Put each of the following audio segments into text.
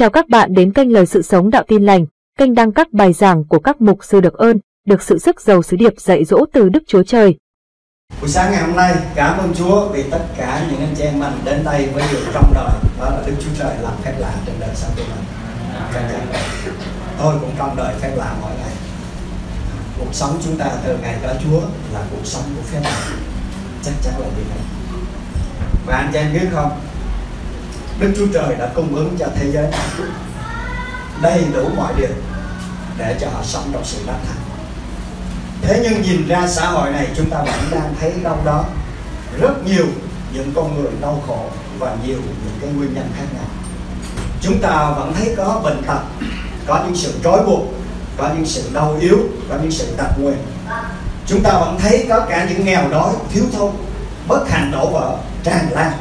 Chào các bạn đến kênh Lời Sự Sống Đạo Tin Lành, kênh đăng các bài giảng của các mục sư được ơn, được sự sức giàu sứ điệp dạy dỗ từ Đức Chúa Trời. Buổi sáng ngày hôm nay, cảm ơn Chúa vì tất cả những anh chị em mình đến đây với điều trong đời, đó là Đức Chúa Trời làm phép lạ trên đời sống của mình. Tôi cũng trong đời phép lạ mỗi ngày. Cuộc sống chúng ta từ ngày có Chúa là cuộc sống của phép lạ, chắc chắn là như vậy. Và anh chị em biết không, Đức Chúa Trời đã cung ứng cho thế giới này đầy đủ mọi điều để cho họ sống trong sự đắc thắng. Thế nhưng nhìn ra xã hội này, chúng ta vẫn đang thấy đâu đó rất nhiều những con người đau khổ và nhiều những cái nguyên nhân khác nhau. Chúng ta vẫn thấy có bệnh tật, có những sự trói buộc, có những sự đau yếu, có những sự tật nguyền. Chúng ta vẫn thấy có cả những nghèo đói, thiếu thốn, bất hạnh đổ vỡ, tràn lan.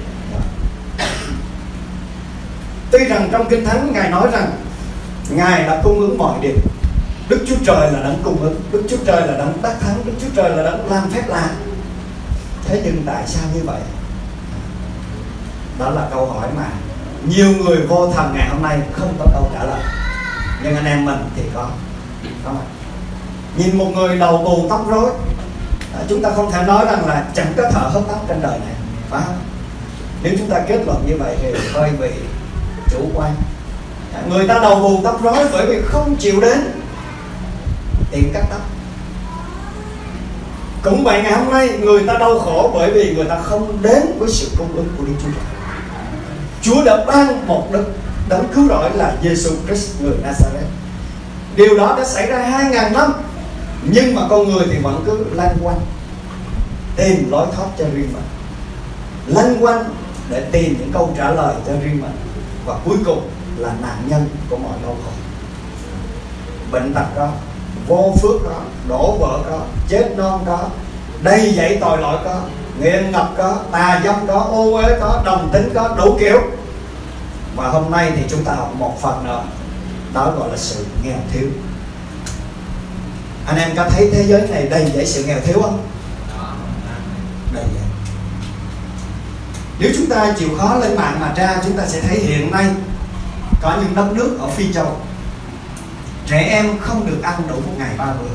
Tuy rằng trong Kinh Thánh Ngài nói rằng Ngài đã cung ứng mọi điều, Đức Chúa Trời là đấng cung ứng, Đức Chúa Trời là đấng đắc thắng, Đức Chúa Trời là đấng làm phép lạ. Thế nhưng tại sao như vậy? Đó là câu hỏi mà nhiều người vô thần ngày hôm nay không có câu trả lời. Nhưng anh em mình thì có. Nhìn một người đầu bù tóc rối, chúng ta không thể nói rằng là chẳng có thở hớt tóc trên đời này, phải không? Nếu chúng ta kết luận như vậy thì hơi bị chủ quan. Người ta đầu bù tóc rối bởi vì không chịu đến tiệm cắt tóc. Cũng vậy, ngày hôm nay người ta đau khổ bởi vì người ta không đến với sự cung ứng của Đức Chúa Trời. Chúa đã ban một đấng cứu rỗi là Giêsu Christ người Nazareth. Điều đó đã xảy ra 2000 năm, nhưng mà con người thì vẫn cứ lanh quanh tìm lối thoát cho riêng mình, lanh quanh để tìm những câu trả lời cho riêng mình, và cuối cùng là nạn nhân của mọi đau khổ. Bệnh tật có, vô phước có, đổ vỡ có, chết non có, đầy dẫy tội lỗi có, nghiện ngập có, tà dâm có, ô uế có, đồng tính có, đủ kiểu. Và hôm nay thì chúng ta học một phần nữa, đó gọi là sự nghèo thiếu. Anh em có thấy thế giới này đầy dẫy sự nghèo thiếu không? Đầy dẫy. Nếu chúng ta chịu khó lên mạng mà tra, chúng ta sẽ thấy hiện nay có những đất nước ở Phi Châu, trẻ em không được ăn đủ một ngày 3 bữa.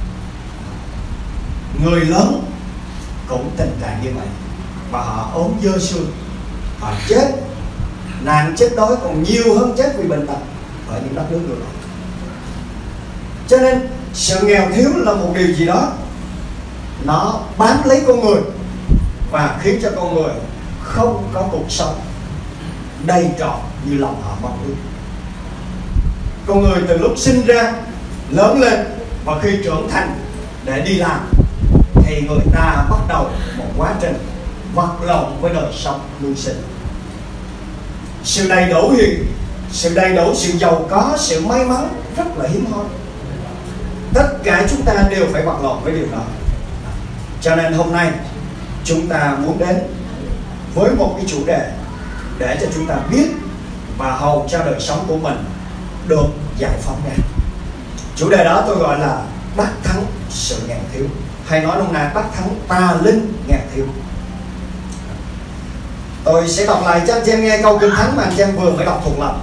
Người lớn cũng tình trạng như vậy, và họ ốm dơ xương, họ chết, nạn chết đói còn nhiều hơn chết vì bệnh tật ở những đất nước như vậy. Cho nên sự nghèo thiếu là một điều gì đó nó bám lấy con người và khiến cho con người không có cuộc sống đầy trọn như lòng họ mong ước. Con người từ lúc sinh ra, lớn lên và khi trưởng thành để đi làm thì người ta bắt đầu một quá trình vật lộn với đời sống mưu sinh. Sự đầy đủ sự giàu có, sự may mắn rất là hiếm hoi. Tất cả chúng ta đều phải vật lộn với điều đó. Cho nên hôm nay chúng ta muốn đến với một cái chủ đề để cho chúng ta biết và hầu cho đời sống của mình được giải phóng ra. Chủ đề đó tôi gọi là đắc thắng sự nghèo thiếu, hay nói nôm na đắc thắng tà linh nghèo thiếu. Tôi sẽ đọc lại cho anh chị em nghe câu Kinh Thánh mà anh chị em vừa mới đọc thuộc lòng.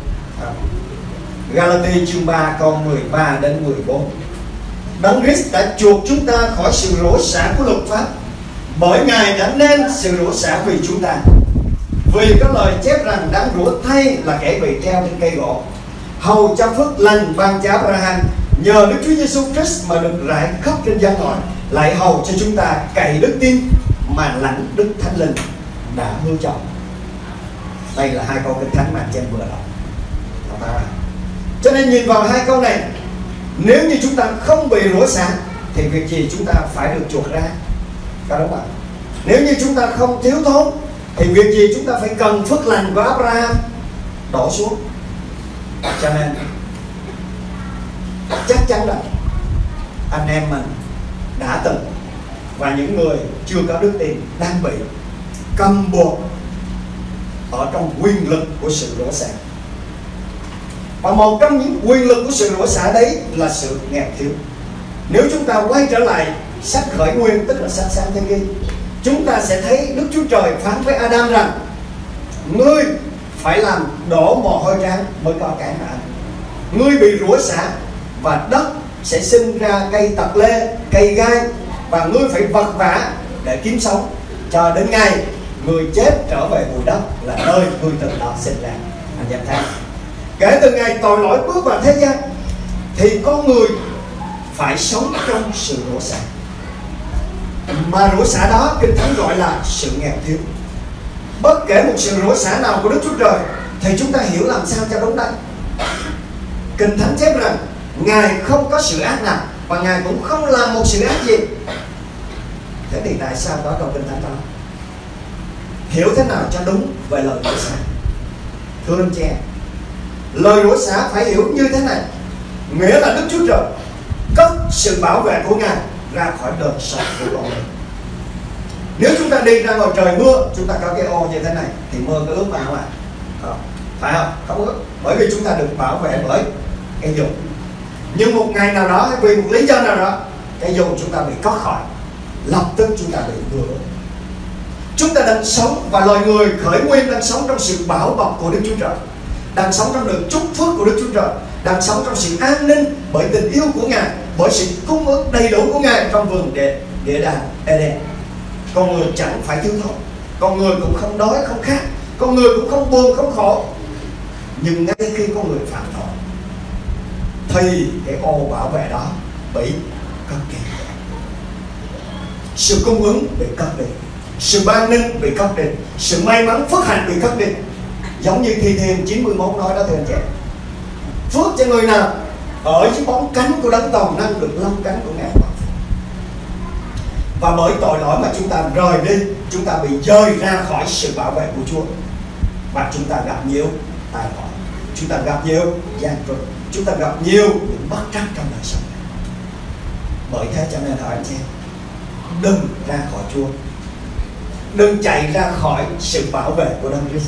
Galati chương 3 câu 13 đến 14. Đấng Christ đã chuộc chúng ta khỏi sự rủa xả của luật pháp, bởi Ngài đã nên sự rủa xả vì chúng ta. Vì có lời chép rằng đáng rủa thay là kẻ bị treo trên cây gỗ, hầu cho phước lành ban cho Abraham nhờ Đức Chúa Giêsu Christ mà được rải khắp trên gian ngoại, lại hầu cho chúng ta cậy đức tin mà lãnh Đức Thánh Linh đã hứa cho. Đây là hai câu Kinh Thánh mà anh chị em vừa đọc. Cho nên nhìn vào hai câu này, nếu như chúng ta không bị rủa xả thì việc gì chúng ta phải được chuộc ra, có đúng không? Nếu như chúng ta không thiếu thốn thì việc gì chúng ta phải cần phước lành của Abraham đổ xuống. Cho nên chắc chắn là anh em mình đã từng, và những người chưa có đức tin đang bị cầm buộc ở trong quyền lực của sự rủa xả. Và một trong những quyền lực của sự rủa xả đấy là sự nghèo thiếu. Nếu chúng ta quay trở lại sách Khởi Nguyên, tức là sách Sáng Thế Ký, chúng ta sẽ thấy Đức Chúa Trời phán với Adam rằng: ngươi phải làm đổ mồ hôi trán mới có cái mà ăn. Ngươi bị rủa xả và đất sẽ sinh ra cây tặc lê, cây gai, và ngươi phải vật vã để kiếm sống cho đến ngày ngươi chết trở về bụi đất là nơi ngươi từ đó sinh ra. Anh em thấy, kể từ ngày tội lỗi bước vào thế gian thì con người phải sống trong sự rủa xả, mà rủa xả đó Kinh Thánh gọi là sự nghèo thiếu. Bất kể một sự rủa xả nào của Đức Chúa Trời thì chúng ta hiểu làm sao cho đúng đấy. Kinh Thánh chép rằng Ngài không có sự ác nào và Ngài cũng không làm một sự ác gì. Thế thì tại sao có trong Kinh Thánh đó? Hiểu thế nào cho đúng về lời rủa xả? Thưa anh chị em, lời rủa xả phải hiểu như thế này, nghĩa là Đức Chúa Trời cất sự bảo vệ của Ngài ra khỏi đời sống của con người. Nếu chúng ta đi ra ngoài trời mưa, chúng ta có cái ô như thế này thì mưa có ướt vào không ạ? Không, phải không? Không ướt, bởi vì chúng ta được bảo vệ bởi cái dù. Nhưng một ngày nào đó hay vì một lý do nào đó, cái dù chúng ta bị cắt khỏi, lập tức chúng ta bị mưa ướt. Chúng ta đang sống, và loài người khởi nguyên đang sống trong sự bảo bọc của Đức Chúa Trời, đang sống trong được chúc phước của Đức Chúa Trời, đang sống trong sự an ninh bởi tình yêu của Ngài, bởi sự cung ứng đầy đủ của Ngài trong vườn địa đàng Eden. Con người chẳng phải thiếu thốn, con người cũng không đói không khát, con người cũng không buồn không khổ. Nhưng ngay khi con người phạm tội thì cái ô bảo vệ đó bị cắt đi, sự cung ứng bị cắt đi, sự ban ninh bị cắt đi, sự may mắn phước hạnh bị cắt đi. Giống như Thi Thiên 91 nói đó thưa anh chị, phước cho người nào ở dưới bóng cánh của Đấng Toàn Năng được lông cánh của Ngài. Và bởi tội lỗi mà chúng ta rời đi, chúng ta bị rời ra khỏi sự bảo vệ của Chúa, và chúng ta gặp nhiều tai họa, chúng ta gặp nhiều gian truân, chúng ta gặp nhiều những bất trắc trong đời sống này. Bởi thế cho nên hỏi anh chị, đừng ra khỏi Chúa, đừng chạy ra khỏi sự bảo vệ của Đấng Christ.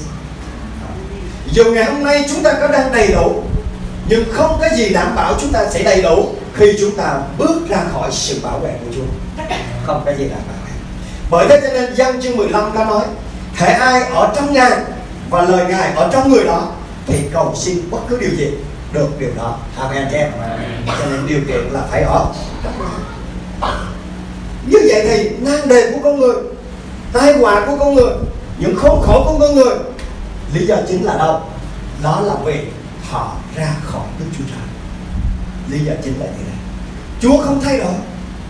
Dù ngày hôm nay chúng ta có đang đầy đủ, nhưng không có gì đảm bảo chúng ta sẽ đầy đủ khi chúng ta bước ra khỏi sự bảo vệ của Chúa. Không có gì đảm bảo. Bởi thế cho nên Giăng chương 15 có nói, hễ ai ở trong Ngài và lời Ngài ở trong người đó thì cầu xin bất cứ điều gì được điều đó. Amen cho em. Cho nên điều kiện là phải ở trong Ngài. Như vậy thì nan đề của con người, tai họa của con người, những khốn khổ của con người, lý do chính là đâu? Đó là vì họ ra khỏi Đức Chúa Trời. Lý do chính là như thế. Chúa không thay đổi.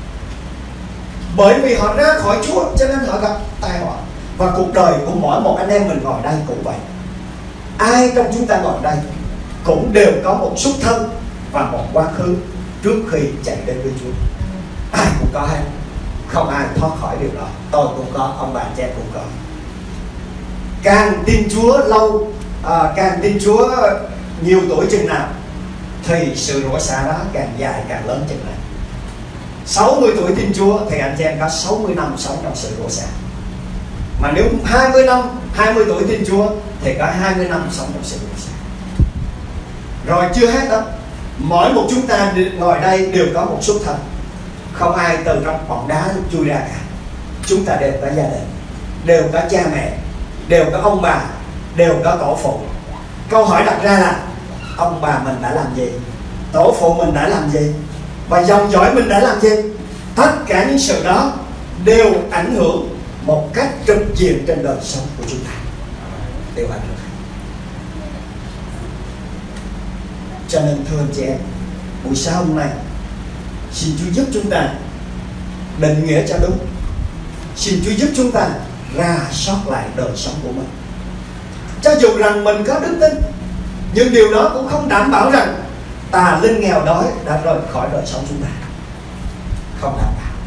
Bởi vì họ ra khỏi Chúa cho nên họ gặp tai họa. Và cuộc đời của mỗi một anh em mình ngồi đây cũng vậy. Ai trong chúng ta ngồi đây cũng đều có một xuất thân và một quá khứ trước khi chạy đến với Chúa. Ai cũng có hết, không ai thoát khỏi điều đó. Tôi cũng có, ông bà cha cũng có. Càng tin Chúa lâu, càng tin Chúa nhiều tuổi chừng nào thì sự rủa xả đó càng dài càng lớn chừng này. 60 tuổi tin Chúa thì anh chị em có 60 năm sống trong sự rủa xả. Mà nếu 20 tuổi tin Chúa thì có 20 năm sống trong sự rủa xả. Rồi chưa hết đó, mỗi một chúng ta ngồi đây đều có một xuất thân. Không ai từ trong bọng đá chui ra cả. Chúng ta đều có gia đình, đều có cha mẹ, đều có ông bà, đều có tổ phụ. Câu hỏi đặt ra là ông bà mình đã làm gì, tổ phụ mình đã làm gì, và dòng dõi mình đã làm gì. Tất cả những sự đó đều ảnh hưởng một cách trực diện trên đời sống của chúng ta, đều ảnh hưởng. Cho nên thưa anh chị em, buổi sáng hôm nay xin Chúa giúp chúng ta định nghĩa cho đúng. Xin Chúa giúp chúng ta rà soát lại đời sống của mình. Cho dù rằng mình có đức tin, nhưng điều đó cũng không đảm bảo rằng tà linh nghèo đói đã rời khỏi đời sống chúng ta. Không đảm bảo.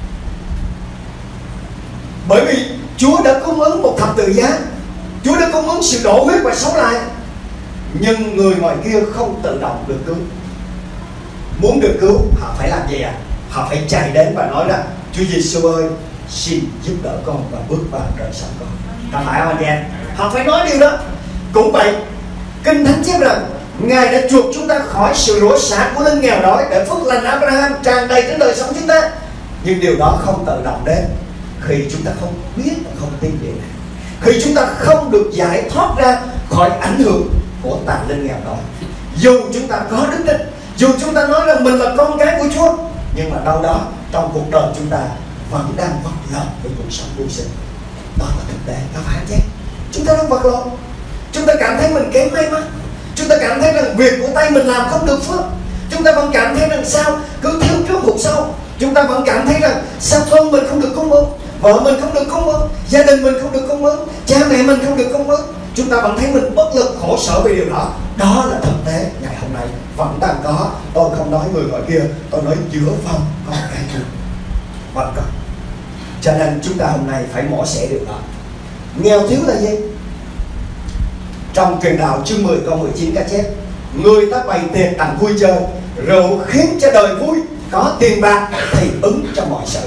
Bởi vì Chúa đã cung ứng một thập tự giá, Chúa đã cung ứng sự đổ huyết và sống lại. Nhưng người ngoài kia không tự động được cứu. Muốn được cứu, họ phải làm gì ạ? Họ phải chạy đến và nói rằng Chúa Giêsu ơi, xin giúp đỡ con và bước vào đời sống con. Có phải không anh em? Họ phải nói điều đó. Cũng vậy, Kinh Thánh chép rằng Ngài đã chuộc chúng ta khỏi sự rủa xả của linh nghèo đói để phước lành Abraham tràn đầy trên đời sống chúng ta. Nhưng điều đó không tự động đến khi chúng ta không biết và không tin điều này. khi chúng ta không được giải thoát ra khỏi ảnh hưởng của tà linh nghèo đói. Dù chúng ta có đức tin, dù chúng ta nói rằng mình là con cái của Chúa, nhưng mà đâu đó trong cuộc đời chúng ta vẫn đang vật lộn với cuộc sống mưu sinh. Đó là thực tế, có phải chứ? Chúng ta đang vật lộn. Chúng ta cảm thấy mình kém may mắn. Chúng ta cảm thấy rằng việc của tay mình làm không được phước. Chúng ta vẫn cảm thấy rằng sao cứ thiếu trước hụt sau. Chúng ta vẫn cảm thấy rằng sao con mình không được cung ứng, vợ mình không được cung ứng, gia đình mình không được cung ứng, cha mẹ mình không được cung ứng. Chúng ta vẫn thấy mình bất lực, khổ sở vì điều đó. Đó là thực tế ngày hôm nay vẫn đang có. Tôi không nói người gọi kia, tôi nói giữa phòng con cái Chúa vẫn có. Cho nên chúng ta hôm nay phải mổ xẻ điều đó. Nghèo thiếu là gì? Trong Truyền Đạo chương 10 câu 19 các chép: người ta bày tiệc đặng vui chơi, rượu khiến cho đời vui, có tiền bạc thì ứng cho mọi sự.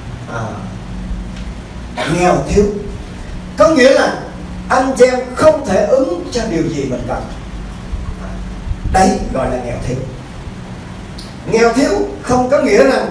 Nghèo thiếu có nghĩa là anh chị em không thể ứng cho điều gì mình cần. Đấy gọi là nghèo thiếu. Nghèo thiếu không có nghĩa rằng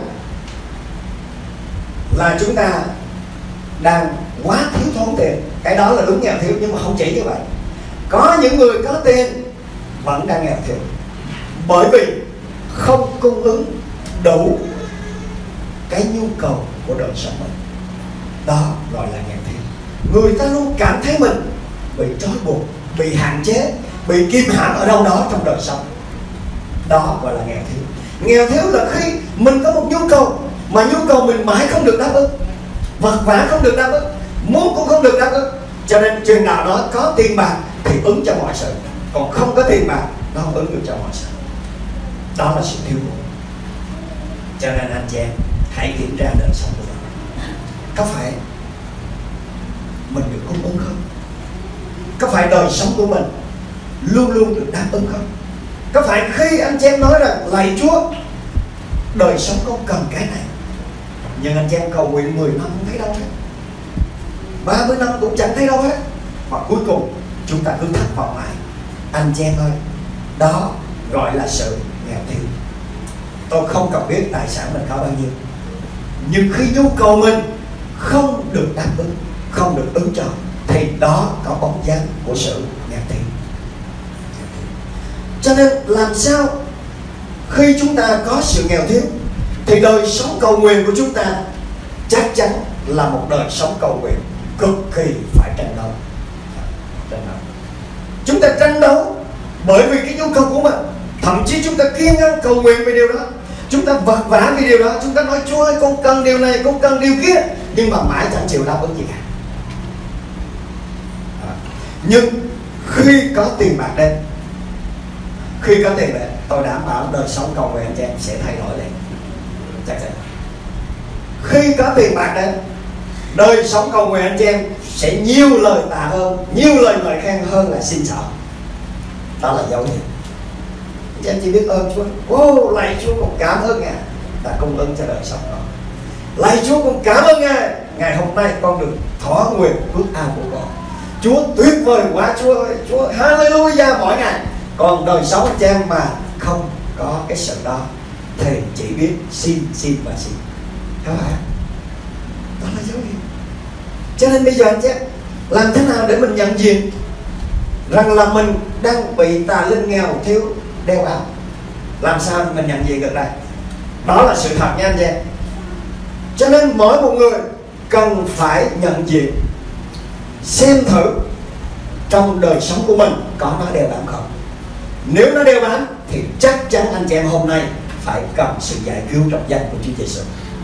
là chúng ta đang quá thiếu thốn tiền. Cái đó là đúng nghèo thiếu, nhưng mà không chỉ như vậy. Có những người có tiền vẫn đang nghèo thiếu, bởi vì không cung ứng đủ cái nhu cầu của đời sống mình. Đó gọi là nghèo thiếu. Người ta luôn cảm thấy mình bị trói buộc, bị hạn chế, bị kìm hãm ở đâu đó trong đời sống. Đó gọi là nghèo thiếu. Nghèo thiếu là khi mình có một nhu cầu mà nhu cầu mình mãi không được đáp ứng, vật vã không được đáp ứng, muốn cũng không được đáp ứng. Cho nên Truyền Đạo nói có tiền bạc thì ứng cho mọi sự, còn không có tiền bạc nó không ứng được cho mọi sự. Đó là sự thiếu thốn. Cho nên anh chị em hãy kiểm tra đời sống của mình. Có phải mình được cung ứng không? Có phải đời sống của mình luôn luôn được đáp ứng không? Có phải khi anh chị em nói rằng lạy Chúa, đời sống con cần cái này, nhưng anh chị em cầu nguyện 10 năm không thấy đâu hết, 30 năm cũng chẳng thấy đâu hết, và cuối cùng chúng ta cứ thất vọng mãi. Anh chị em ơi, đó gọi là sự nghèo thiếu. Tôi không cần biết tài sản mình có bao nhiêu, nhưng khi nhu cầu mình không được đáp ứng, không được ứng cho, thì đó có bóng dáng của sự nghèo thiếu. Cho nên làm sao khi chúng ta có sự nghèo thiếu thì đời sống cầu nguyện của chúng ta chắc chắn là một đời sống cầu nguyện cực kỳ phải tranh đấu. Chúng ta tranh đấu bởi vì cái nhu cầu của mình. Thậm chí chúng ta kiêng ăn cầu nguyện về điều đó, chúng ta vật vã vì điều đó. Chúng ta nói Chúa ơi, con cần điều này, con cần điều kia, nhưng mà mãi chẳng chịu đáp ứng gì cả. Nhưng khi có tiền bạc đến, khi có tiền đến, tôi đảm bảo đời sống cầu nguyện anh chị em sẽ thay đổi liền. Chắc chắn. Khi có tiền bạc đến, đời sống cầu nguyện anh chị em sẽ nhiều lời tạ ơn, nhiều lời ngợi khen hơn là xin xỏ. Đó là dấu hiệu. Anh chị em chỉ biết ơn Chúa. Ô, lạy Chúa con cảm ơn Ngài đã cung ứng cho đời sống đó. Lạy Chúa con cảm ơn Ngài, ngày hôm nay con được thỏa nguyện ước ao của con. Chúa tuyệt vời quá Chúa ơi, Chúa hallelujah mỗi ngày. Còn đời sống anh chị em mà không có cái sự đó thì chỉ biết xin và xin. Các bạn, đó là dấu hiệu. Cho nên bây giờ anh chị em làm thế nào để mình nhận diện rằng là mình đang bị tà linh nghèo thiếu đeo bám? Làm sao mình nhận diện được đây? Đó là sự thật nha anh chị em. Cho nên mỗi một người cần phải nhận diện, xem thử trong đời sống của mình có nó đeo bám không. Nếu nó đeo bám thì chắc chắn anh chị em hôm nay phải cần sự giải cứu trong danh của Chúa Giêsu.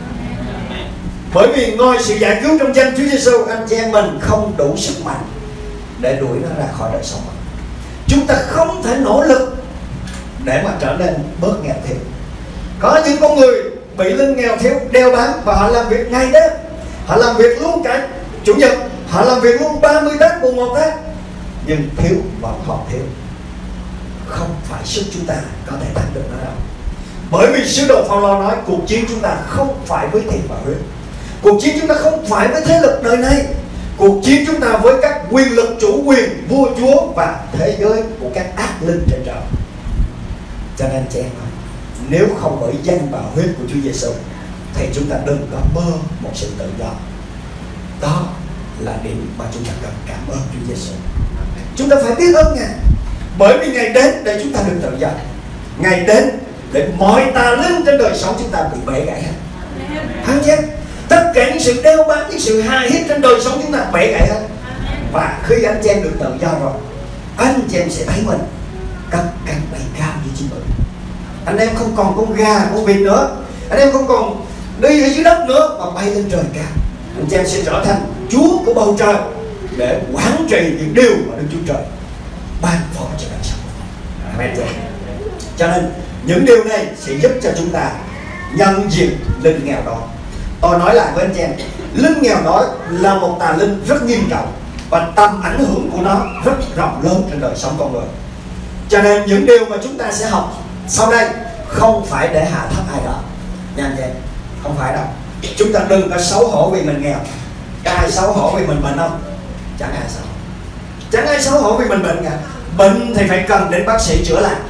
Bởi vì ngoài sự giải cứu trong danh Chúa Giêsu, anh chị em mình không đủ sức mạnh để đuổi nó ra khỏi đời sống mình. Chúng ta không thể nỗ lực để mà trở nên bớt nghèo thiếu. Có những con người bị linh nghèo thiếu đeo bám và họ làm việc ngày đêm, họ làm việc luôn cả Chủ nhật, họ làm việc luôn 30 tháng, mùng 1 tháng, nhưng thiếu vẫn còn thiếu. Không phải sức chúng ta có thể thắng được nó đâu. Bởi vì sứ đồ Phaolô nói cuộc chiến chúng ta không phải với thịt và huyết, cuộc chiến chúng ta không phải với thế lực đời này, cuộc chiến chúng ta với các quyền lực chủ quyền, vua chúa và thế giới của các ác linh trên trời. Cho nên chị em ơi, nếu không bởi danh và huyết của Chúa Giêsu thì chúng ta đừng có mơ một sự tự do. Đó là điểm mà chúng ta cần cảm ơn Chúa Giêsu. Chúng ta phải biết ơn Ngài, bởi vì Ngài đến để chúng ta được tự do. Ngài đến để mọi tà linh trên đời sống chúng ta bị bẻ gãy hết. Anh chị em, tất cả những sự đeo bám, những sự hài hước trên đời sống chúng ta bẻ gãy hết. Và khi anh chị em được tự do rồi, anh chị em sẽ thấy mình cất cánh bay cao như chim ưng. Anh em không còn con gà, con vịt nữa. Anh em không còn đi ở dưới đất nữa, mà bay lên trời cao. Anh chị em sẽ trở thành Chúa của bầu trời để quản trị những điều mà Đức Chúa Trời ban phó cho đời sống. Amen. Cho nên những điều này sẽ giúp cho chúng ta nhận diện linh nghèo đói. Tôi nói lại với anh chị em, linh nghèo đói là một tà linh rất nghiêm trọng và tầm ảnh hưởng của nó rất rộng lớn trên đời sống con người. Cho nên những điều mà chúng ta sẽ học sau đây không phải để hạ thấp ai đó nha anh chị, không phải đâu. Chúng ta đừng có xấu hổ vì mình nghèo. Có ai xấu hổ vì mình bệnh không? Chẳng ai xấu. Chẳng ai xấu hổ vì mình bệnh cả. Bệnh thì phải cần đến bác sĩ chữa lành,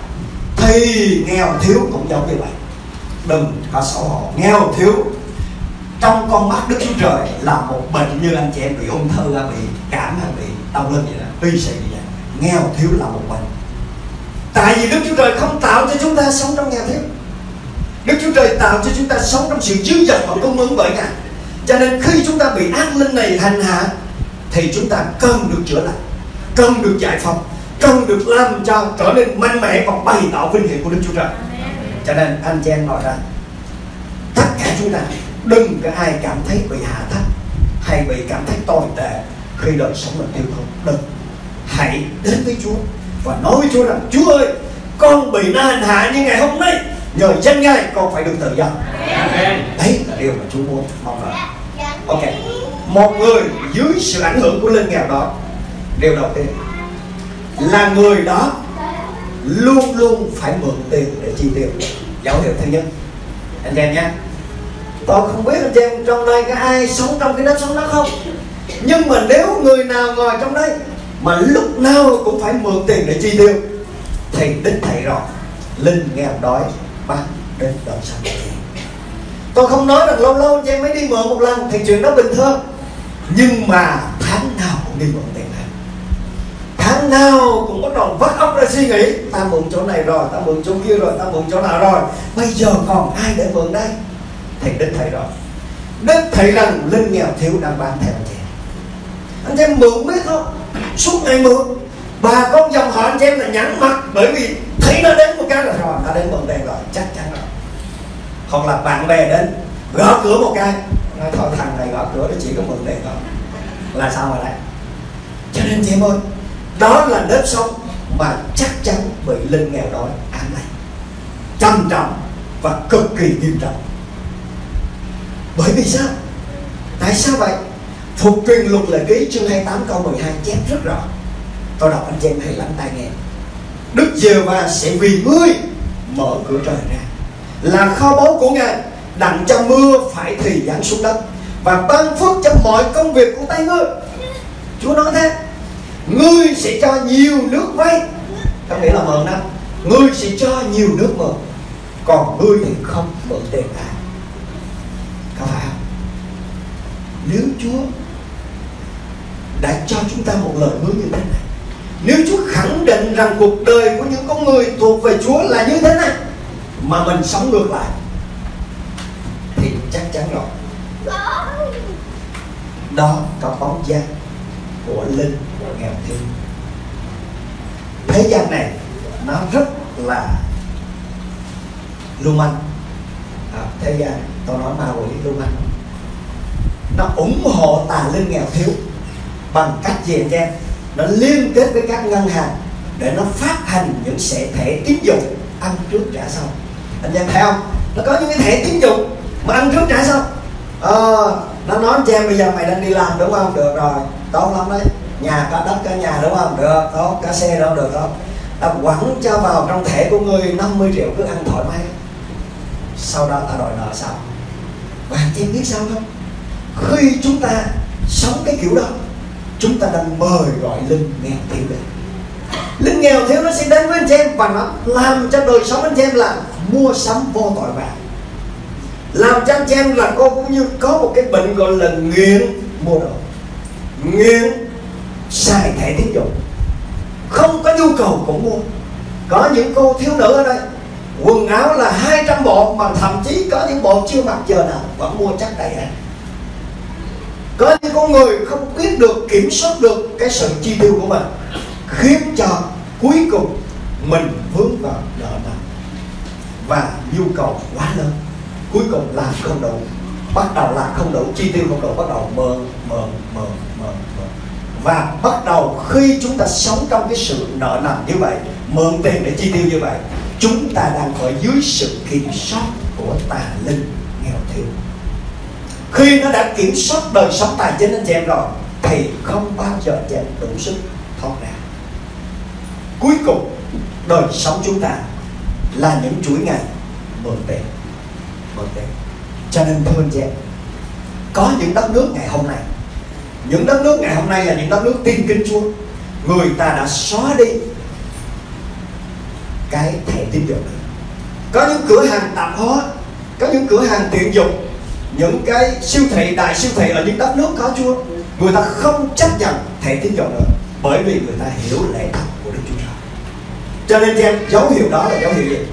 thì nghèo thiếu cũng giống như vậy. Đừng có xấu hổ. Nghèo thiếu trong con mắt Đức Chúa Trời là một bệnh như anh chị em bị ung thư, bị cảm, bị đau lưng vậy đó, y sĩ vậy. Nghèo thiếu là một bệnh. Tại vì Đức Chúa Trời không tạo cho chúng ta sống trong nghèo thiếu. Đức Chúa Trời tạo cho chúng ta sống trong sự dư dật và cung ứng bởi Ngài. Cho nên khi chúng ta bị ác linh này hành hạ thì chúng ta cần được chữa lành, cần được giải phóng, cần được làm cho trở nên mạnh mẽ và bày tỏ vinh hiển của Đức Chúa Trời. Cho nên anh chị em nói ra, tất cả chúng ta đừng có ai cảm thấy bị hạ thấp hay bị cảm thấy tồi tệ khi đời sống mình tiêu không. Đừng. Hãy đến với Chúa và nói với Chúa rằng: Chúa ơi, con bị nó hành hạ như ngày hôm nay, nhờ danh Ngài con phải được tự do. Đấy là điều mà Chúa muốn mong đợi. Ok, một người dưới sự ảnh hưởng của linh nghèo đó, điều đầu tiên là người đó luôn luôn phải mượn tiền để chi tiêu. Dấu hiệu thứ nhất, anh em nhé. Tôi không biết anh em trong đây có ai sống trong cái nếp sống đó không, nhưng mà nếu người nào ngồi trong đây mà lúc nào cũng phải mượn tiền để chi tiêu thì đích thị rồi, linh nghèo đói bắt đến đời sống. Tôi không nói rằng lâu lâu anh em mới đi mượn một lần thì chuyện đó bình thường, nhưng mà tháng nào cũng đi mượn tiền này, tháng nào cũng bắt đầu vắt óc ra suy nghĩ: ta mượn chỗ này rồi, ta mượn chỗ kia rồi, ta mượn chỗ nào rồi, bây giờ còn ai để mượn đây? Thì đích thị rồi, đích thị rằng linh nghèo thiếu đang bám theo anh chị. Anh em mượn biết không, suốt ngày mượn. Bà con dòng họ anh em là nhẵn mặt, bởi vì thấy nó đến một cái là rồi, nó đến mượn tiền rồi, chắc chắn rồi. Hoặc là bạn bè đến gõ cửa một cái, nói thôi thằng này gõ cửa nó chỉ có mượn tiền thôi, là sao mà lại. Cho nên chị em ơi, đó là nếp sống mà chắc chắn bị linh nghèo đói ám ảnh, trầm trọng và cực kỳ nghiêm trọng. Bởi vì sao? Tại sao vậy? Phục truyền luật lệ ký chương 28 câu 12 chép rất rõ. Tôi đọc anh chị em hãy lắng tai nghe. Đức Giê-hô-va sẽ vì ngươi mở cửa trời ra, là kho báu của Ngài, đặng cho mưa phải thì giáng xuống đất, và ban phước cho mọi công việc của tay ngươi. Chúa nói thế. Ngươi sẽ cho nhiều nước vay, có nghĩa là mượn đó. Ngươi sẽ cho nhiều nước mượn, còn ngươi thì không mượn tiền ai. Có phải không? Nếu Chúa đã cho chúng ta một lời hứa như thế này, nếu Chúa khẳng định rằng cuộc đời của những con người thuộc về Chúa là như thế này, mà mình sống ngược lại, thì chắc chắn rồi, đó có bóng dáng của linh nghèo thiếu. Thế gian này nó rất là lưu manh. Thế gian, tôi nói ma quỷ lưu manh, nó ủng hộ tà linh nghèo thiếu bằng cách gì anh em? Nó liên kết với các ngân hàng để nó phát hành những thẻ tín dụng ăn trước trả sau. Anh em thấy không? Nó có những cái thẻ tín dụng mà ăn trước trả sau. Nó nói cho em: bây giờ mày đang đi làm đúng không? Được rồi, tốt lắm đấy. Nhà có đất có nhà đúng không? Được, tốt. Có xe đâu? Được, tốt. Ta quẳng cho vào trong thẻ của người 50 triệu cứ ăn thoải mái. Sau đó ta đòi nợ sau. Và anh em biết sao không? Khi chúng ta sống cái kiểu đó, chúng ta đang mời gọi linh nghèo thiếu đến. Linh nghèo thiếu nó sẽ đến với anh chị em và nó làm cho đời sống anh chị em là mua sắm vô tội vạ, làm cho anh chị em là cô cũng như có một cái bệnh gọi là nghiện mua đồ. nghiện xài thẻ tín dụng, không có nhu cầu cũng mua. Có những cô thiếu nữ ở đây quần áo là 200 bộ, mà thậm chí có những bộ chưa mặc giờ nào vẫn mua chắc đầy hết. Có những con người không biết được kiểm soát được cái sự chi tiêu của mình, khiến cho cuối cùng mình vướng vào nợ nần và nhu cầu quá lớn, cuối cùng làm không đủ, bắt đầu làm không đủ, chi tiêu không đủ, bắt đầu mờ. Và bắt đầu khi chúng ta sống trong cái sự nợ nần như vậy, mượn tiền để chi tiêu như vậy, chúng ta đang ở dưới sự kiểm soát của tà linh nghèo thiếu. Khi nó đã kiểm soát đời sống tài chính anh chị em rồi, thì không bao giờ anh chị em đủ sức thoát ra. Cuối cùng đời sống chúng ta là những chuỗi ngày mượn tiền. Cho nên thưa anh chị em, có những đất nước ngày hôm nay, những đất nước ngày hôm nay là những đất nước tin kính Chúa, người ta đã xóa đi cái thẻ tín dụng này. Có những cửa hàng tạp hóa, có những cửa hàng tiện dụng, những cái siêu thị, đại siêu thị ở những đất nước có Chúa, người ta không chấp nhận thẻ tín dụng nữa, bởi vì người ta hiểu lẽ thật của Đức Chúa Trời. Cho nên cho em, dấu hiệu đó là dấu hiệu gì?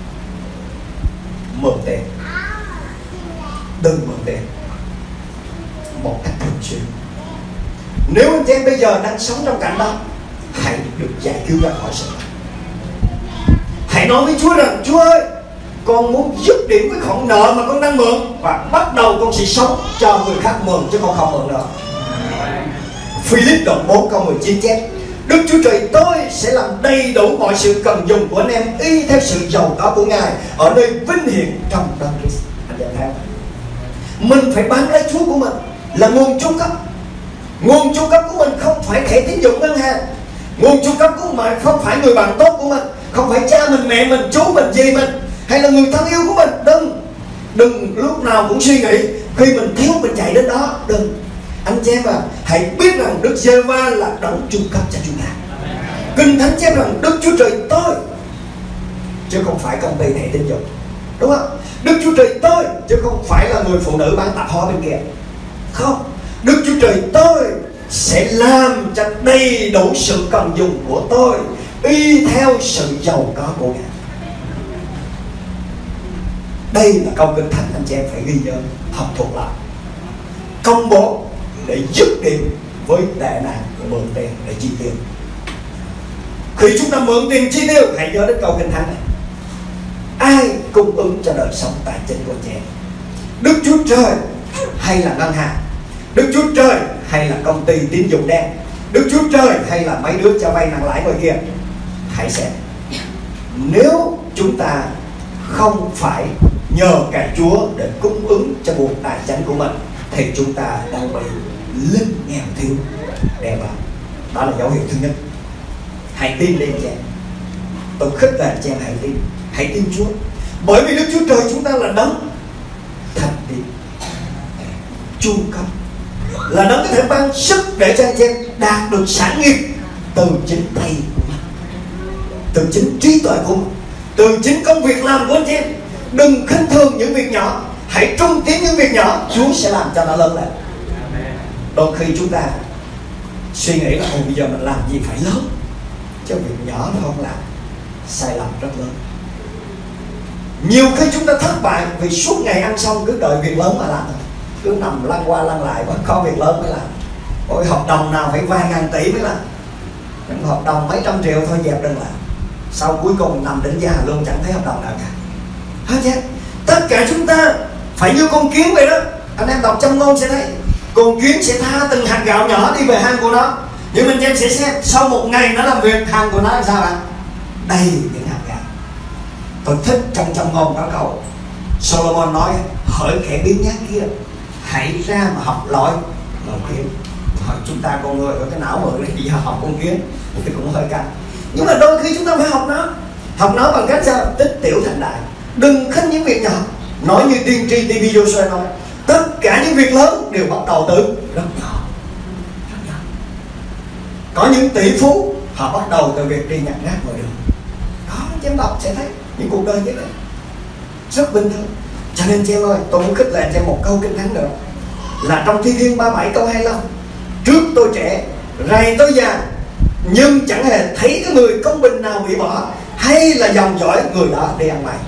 Mượn tiền. Đừng mượn tiền một cách thường xuyên. Nếu anh chị em bây giờ đang sống trong cảnh đó, hãy được giải cứu ra khỏi sự. Hãy nói với Chúa rằng: Chúa ơi, con muốn dứt điểm cái khoản nợ mà con đang mượn, và bắt đầu con sẽ sống cho người khác mượn, chứ con không mượn nữa. Philip đoạn 4 câu 19 chép: Đức Chúa Trời tôi sẽ làm đầy đủ mọi sự cần dùng của anh em y theo sự giàu có của Ngài ở nơi vinh hiển trong Đấng Christ. Anh em thấy không? Mình phải bám lấy Chúa của mình là nguồn chu cấp. Nguồn chu cấp của mình không phải thẻ tín dụng ngân hàng. Nguồn chu cấp của mình không phải người bạn tốt của mình, không phải cha mình, mẹ mình, chú mình, dì mình, hay là người thân yêu của mình. Đừng lúc nào cũng suy nghĩ khi mình thiếu mình chạy đến đó. Đừng. Anh chị em hãy biết rằng Đức Giê-hô-va là đấng chu cấp cho chúng ta. Kinh Thánh chép rằng Đức Chúa Trời tôi, chứ không phải công ty thẻ tín dụng, đúng không? Đức Chúa Trời tôi, chứ không phải là người phụ nữ bán tạp hóa bên kia. Không, Đức Chúa Trời tôi sẽ làm cho đầy đủ sự cần dùng của tôi y theo sự giàu có của Ngài. Đây là câu Kinh Thánh anh chị em phải ghi nhớ, học thuộc lại, công bố để dứt điểm với tệ nạn của mượn tiền để chi tiêu. Khi chúng ta mượn tiền chi tiêu, hãy nhớ đến câu Kinh Thánh này: ai cung ứng cho đời sống tài chính của anh chị em? Đức Chúa Trời hay là ngân hàng? Đức Chúa Trời hay là công ty tín dụng đen? Đức Chúa Trời hay là mấy đứa cho vay nặng lãi ngoài kia? Hãy xem, nếu chúng ta không phải nhờ cậy Chúa để cung ứng cho nguồn tài chính của mình, thì chúng ta đang bị linh nghèo thiếu đè vào. Đó là dấu hiệu thứ nhất. Hãy tin lên chị em. Tôi khích lệ chị em hãy tin Chúa, bởi vì Đức Chúa Trời chúng ta là đấng thành tín, chu cấp, là đấng có thể ban sức để cho anh chị em đạt được sản nghiệp từ chính tay của mình, từ chính trí tuệ của mình, từ chính công việc làm của anh chị em. Đừng khinh thường những việc nhỏ, hãy trung tiến những việc nhỏ, Chúa sẽ làm cho nó lớn lên. Đôi khi chúng ta suy nghĩ là bây giờ mình làm gì phải lớn, chứ việc nhỏ nó không làm, sai lầm rất lớn. Nhiều khi chúng ta thất bại vì suốt ngày ăn xong cứ đợi việc lớn mà làm, cứ nằm lăn qua lăn lại và có việc lớn mới làm. Ôi, hợp đồng nào phải vài ngàn tỷ mới làm, những hợp đồng mấy trăm triệu thôi dẹp đừng làm. Sau cuối cùng nằm đến già luôn chẳng thấy hợp đồng nào cả. Tất cả chúng ta phải như con kiến vậy đó. Anh em đọc Châm Ngôn sẽ thấy con kiến sẽ tha từng hạt gạo nhỏ đi về hang của nó. Nhưng mình em sẽ xem sau một ngày nó làm việc, hang của nó là sao ạ? Đầy những hạt gạo. Tôi thích trong Châm Ngôn có câu Solomon nói: hỡi kẻ biếng nhác kia, hãy ra mà học loại kiến. Chúng ta con người có cái não mượn để gì học con kiến thì cũng hơi căng. Nhưng mà đôi khi chúng ta phải học nó bằng cách sao? Tích tiểu thành đại. Đừng khinh những việc nhỏ. Nói như tiên tri TV Joshua nói, tất cả những việc lớn đều bắt đầu từ rất nhỏ. Có những tỷ phú họ bắt đầu từ việc đi nhặt rác ngoài đường. Có chị em đọc sẽ thấy những cuộc đời như thế rất bình thường. Cho nên chị em ơi, tôi muốn khích lệ cho em một câu Kinh Thánh nữa, là trong Thi Thiên 37 câu 25: trước tôi trẻ, rày tôi già, nhưng chẳng hề thấy cái người công bình nào bị bỏ, hay là dòng dõi người đó đi ăn mày.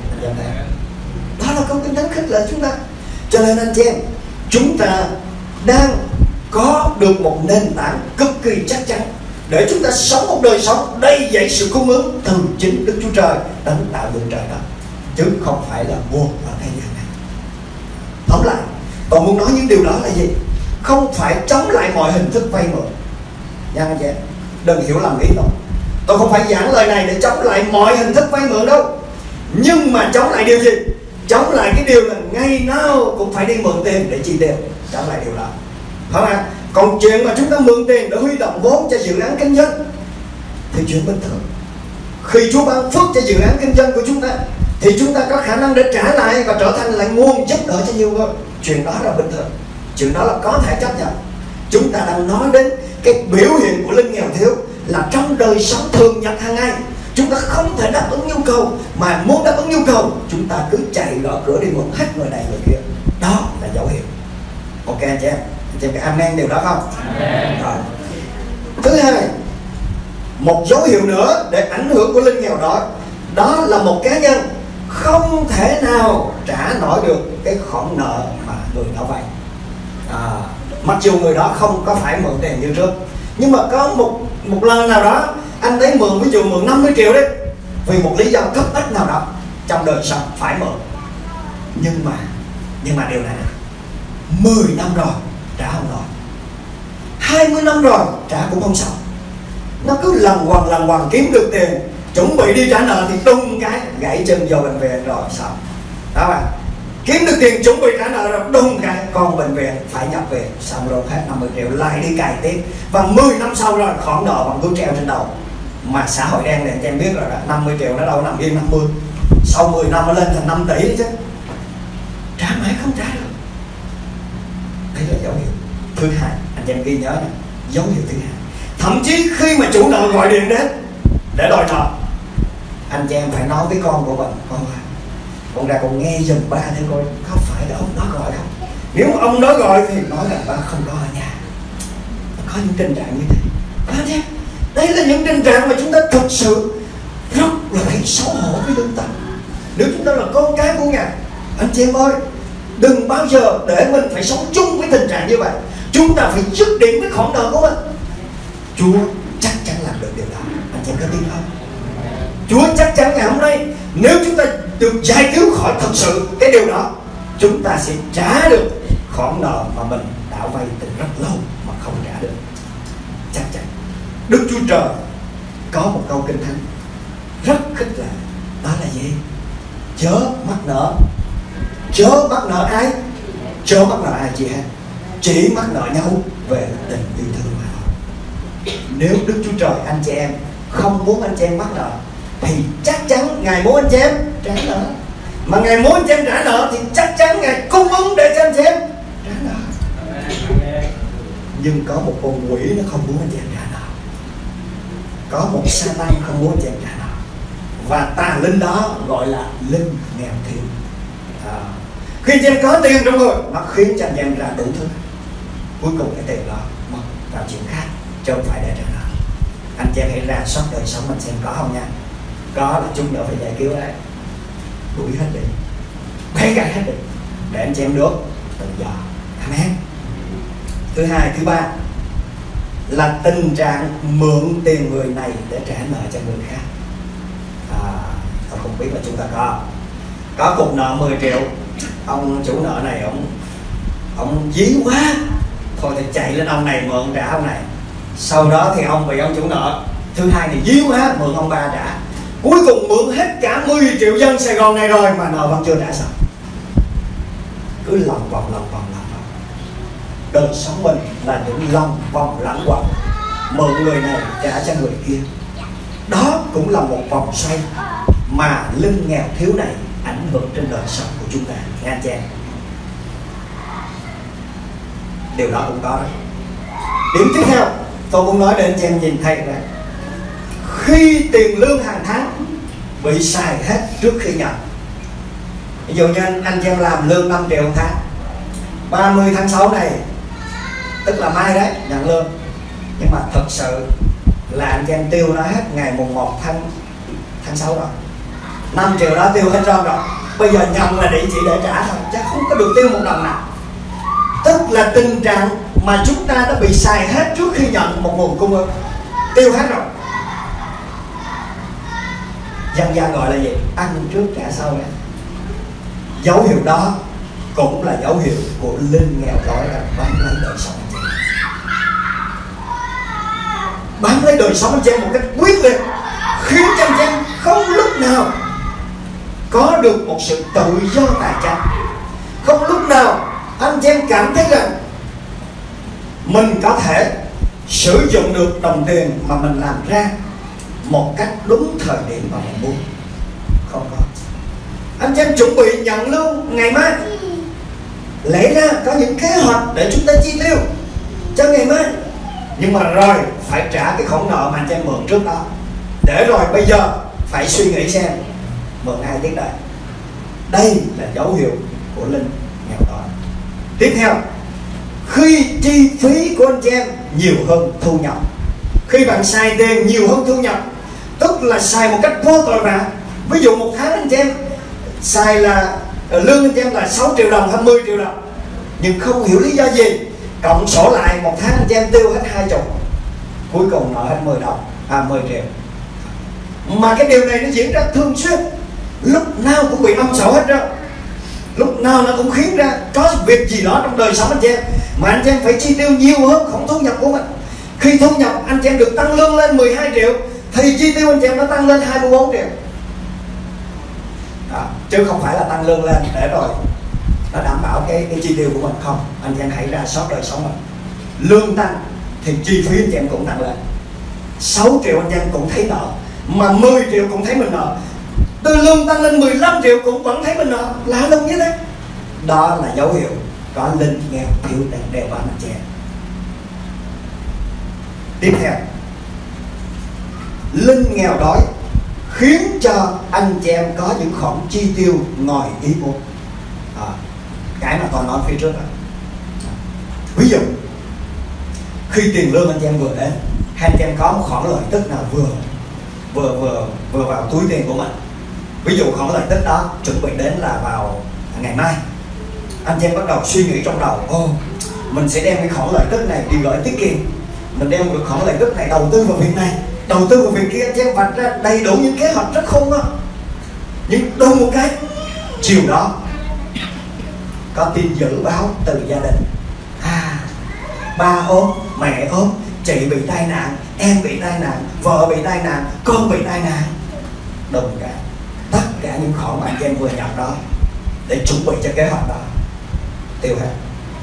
Đó là câu Kinh Thánh khích lệ chúng ta. Cho nên anh chị em, chúng ta đang có được một nền tảng cực kỳ chắc chắn để chúng ta sống một đời sống đầy dẫy sự cung ứng từ chính Đức Chúa Trời đấng tạo dựng trời đất, chứ không phải là vua ở thế gian này. Tóm lại, tôi muốn nói những điều đó là gì? Không phải chống lại mọi hình thức vay mượn nha anh chị em, đừng hiểu lầm ý tôi. Tôi không phải giảng lời này để chống lại mọi hình thức vay mượn đâu, nhưng mà chống lại điều gì? Chống lại cái điều là ngày nào cũng phải đi mượn tiền để chi tiêu. Chống lại điều đó, không ạ? Còn chuyện mà chúng ta mượn tiền để huy động vốn cho dự án kinh doanh thì chuyện bình thường. Khi Chúa ban phước cho dự án kinh doanh của chúng ta thì chúng ta có khả năng để trả lại và trở thành lại nguồn giúp đỡ cho nhiều người. Chuyện đó là bình thường, chuyện đó là có thể chấp nhận. Chúng ta đang nói đến cái biểu hiện của linh nghèo thiếu là trong đời sống thường nhật hàng ngày chúng ta không thể đáp ứng nhu cầu, mà muốn đáp ứng nhu cầu chúng ta cứ chạy gõ cửa đi mượn hết người này người kia. Đó là dấu hiệu. Ok anh chị em, có amen điều đó không? Rồi. Thứ hai, một dấu hiệu nữa để ảnh hưởng của linh nghèo đó, đó là một cá nhân không thể nào trả nổi được cái khoản nợ mà người đó vay. Mặc dù người đó không có phải mượn tiền như trước, nhưng mà có một lần nào đó anh ấy mượn, ví dụ mượn 50 triệu đấy, vì một lý do cấp bách nào đó trong đời sống phải mượn. Nhưng mà điều này 10 năm rồi trả không nổi, 20 năm rồi trả cũng không xong. Nó cứ lần quần kiếm được tiền, chuẩn bị đi trả nợ thì đùng cái gãy chân vô bệnh viện rồi xong. Đó bạn, kiếm được tiền chuẩn bị trả nợ rồi đùng cái con bệnh viện phải nhập viện, xong rồi hết 50 triệu lại đi cày tiếp, và 10 năm sau rồi khoản nợ vẫn cứ treo trên đầu. Mà xã hội đen này em biết rồi đó, 50 triệu nó đâu nằm yên 50, sau 10 năm nó lên thành 5 tỷ đấy chứ, trả mãi không trả được. Đây là dấu hiệu thứ hai, anh em ghi nhớ này, dấu hiệu thứ hai. Thậm chí khi mà chủ nợ gọi điện đến để đòi nợ, anh chị em phải nói với con của mình, con ra con nghe giùm ba thế coi có phải là ông đó gọi không. Nếu ông đó gọi thì nói là ba không có ở nhà. Có những tình trạng như thế. Anh chị em, đây là những tình trạng mà chúng ta thực sự rất là thấy xấu hổ với lương tâm. Nếu chúng ta là con cái của Ngài, anh chị em ơi, đừng bao giờ để mình phải sống chung với tình trạng như vậy. Chúng ta phải dứt điểm với khoản nợ của mình. Chúa chắc chắn làm được điều đó. Anh chị em có tin không? Chúa chắc chắn ngày hôm nay nếu chúng ta được giải cứu khỏi thật sự cái điều đó, chúng ta sẽ trả được khoản nợ mà mình đã vay từ rất lâu mà không trả được. Chắc chắn. Đức Chúa Trời có một câu Kinh Thánh rất khích lệ, đó là gì? Chớ mắc nợ. Chớ mắc nợ ai? Chớ mắc nợ ai chị em? Chỉ mắc nợ nhau về tình yêu thương mà thôi. Nếu Đức Chúa Trời anh chị em không muốn anh chị em mắc nợ thì chắc chắn Ngài muốn anh chị em trả nợ. Mà Ngài muốn anh chị em trả nợ thì chắc chắn Ngài cung ứng để cho anh chị em trả nợ. Nhưng có một con quỷ nó không muốn anh chị em trả nợ. Có một Satan không muốn anh chị em trả nợ. Và tà linh đó gọi là linh nghèo thiếu. Khi anh chị em có tiền trong người, nó khiến cho anh chị em ra đủ thứ. Cuối cùng cái tiền đó mất vào chuyện khác, chứ không phải để trả nợ. Anh chị em hãy ra soát đời sống mình xem có không nha. Có là chút nữa phải giải cứu đấy. Đuổi hết đi, bẻ gãy hết đi, để anh chị em được tự do. Amen. Thứ hai, thứ ba là tình trạng mượn tiền người này để trả nợ cho người khác. Tôi không biết là chúng ta có cục nợ 10 triệu. Ông chủ nợ này ông dí quá, thôi thì chạy lên ông này mượn trả ông này. Sau đó thì ông bị ông chủ nợ thứ hai này dí quá, mượn ông ba trả. Cuối cùng mượn hết cả 10 triệu dân Sài Gòn này rồi mà nợ vẫn chưa trả xong. Cứ lòng vòng. Đời sống mình là những lòng vòng lẳng quẩn, mượn người này trả cho người kia. Đó cũng là một vòng xoay mà linh nghèo thiếu này ảnh hưởng trên đời sống của chúng ta, nghe anh chị em. Điều đó cũng có đấy. Điểm tiếp theo tôi muốn nói để anh chị em nhìn thấy là khi tiền lương hàng tháng bị xài hết trước khi nhận. Ví dụ như anh chị em làm lương 5 triệu một tháng, 30 tháng 6 này tức là mai đấy nhận lương. Nhưng mà thực sự là anh chị em tiêu nó hết ngày mùng 1 tháng 6 rồi. 5 triệu đó tiêu hết trơn rồi. Bây giờ nhận là chỉ để trả thôi, chứ không có được tiêu một đồng nào. Tức là tình trạng mà chúng ta đã bị xài hết trước khi nhận một nguồn cung ứng, tiêu hết rồi. Dân gian gọi là gì? Ăn trước trả sau đấy. Dấu hiệu đó cũng là dấu hiệu của linh nghèo đói đang bám lấy đời sống anh chị. Bám lấy đời sống anh chị một cách quyết liệt, khiến cho anh chị không lúc nào có được một sự tự do tài chính. Không lúc nào anh chị em cảm thấy rằng mình có thể sử dụng được đồng tiền mà mình làm ra một cách đúng thời điểm mà mình muốn. Không có. Anh chị em chuẩn bị nhận lương ngày mai, lẽ ra có những kế hoạch để chúng ta chi tiêu cho ngày mai, nhưng mà rồi phải trả cái khoản nợ mà anh chị em mượn trước đó, để rồi bây giờ phải suy nghĩ xem mượn ai tiếp đây. Đây là dấu hiệu của linh nghèo đói. Tiếp theo, khi chi phí của anh chị em nhiều hơn thu nhập, khi bạn xài tiền nhiều hơn thu nhập, tức là xài một cách vô tội vạ. Ví dụ một tháng anh chị em xài là lương anh chị em là 6 triệu đồng hay 10 triệu đồng, nhưng không hiểu lý do gì cộng sổ lại một tháng anh chị em tiêu hết 20, cuối cùng nợ hết 10 triệu. Mà cái điều này nó diễn ra thường xuyên, lúc nào cũng bị âm sổ hết ra, lúc nào nó cũng khiến ra có việc gì đó trong đời sống anh chị em mà anh chị em phải chi tiêu nhiều hơn khoản thu nhập của mình. Khi thu nhập anh chị em được tăng lương lên 12 triệu thì chi tiêu anh chị em nó tăng lên 24 triệu đó, chứ không phải là tăng lương lên để rồi nó đảm bảo cái chi tiêu của mình. Không, anh chị em hãy ra soát đời sống mình. Lương tăng thì chi phí anh chị em cũng tăng lên. 6 triệu anh chị em cũng thấy nợ, mà 10 triệu cũng thấy mình nợ. Từ lương tăng lên 15 triệu cũng vẫn thấy mình nợ. Lạ lùng như thế. Đó là dấu hiệu có linh nghèo thiếu đang đeo bám anh chị em. Tiếp theo, linh nghèo đói khiến cho anh chị em có những khoản chi tiêu ngoài ý muốn. Cái mà tôi nói phía trước đó. Ví dụ khi tiền lương anh chị em vừa đến, hay anh chị em có một khoản lợi tức nào vừa vào túi tiền của mình. Ví dụ khoản lợi tức đó chuẩn bị đến là vào ngày mai, anh chị em bắt đầu suy nghĩ trong đầu, mình sẽ đem cái khoản lợi tức này đi gửi tiết kiệm, mình đem một khoản lợi tức này đầu tư vào việc này, đầu tư vào việc kia. Anh chị em vạch ra đầy đủ những kế hoạch rất khôn đó. Nhưng đùng một cái chiều đó có tin dữ báo từ gia đình, ba ốm, mẹ ốm, chị bị tai nạn, em bị tai nạn, vợ bị tai nạn, con bị tai nạn. Đùng cả tất cả những khoản mà anh em vừa nhập đó để chuẩn bị cho kế hoạch đó tiêu hết.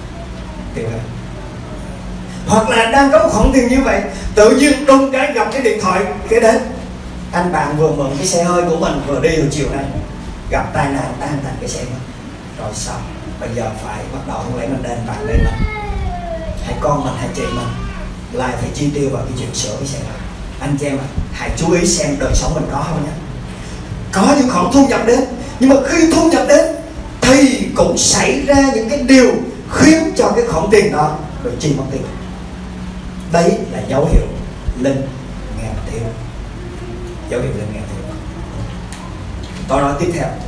Hoặc là đang có một khoản tiền như vậy, tự nhiên đùng cái gặp cái điện thoại cái đến, anh bạn vừa mượn cái xe hơi của mình vừa đi hồi chiều nay gặp tai nạn tan thành cái xe mình. Rồi sao? Bây giờ phải bắt đầu không lẽ mình đền bạn đây mình, hay con mình, hay chị mình lại phải chi tiêu vào cái chuyện sửa cái xe đó. Anh chị em hãy chú ý xem đời sống mình có không nhé. Có những khoản thu nhập đến, nhưng mà khi thu nhập đến thì cũng xảy ra những cái điều khiến cho cái khoản tiền đó bị chi mất tiền. Đấy là dấu hiệu linh nghèo thiếu. Dấu hiệu linh nghèo thiếu. Tôi nói tiếp theo,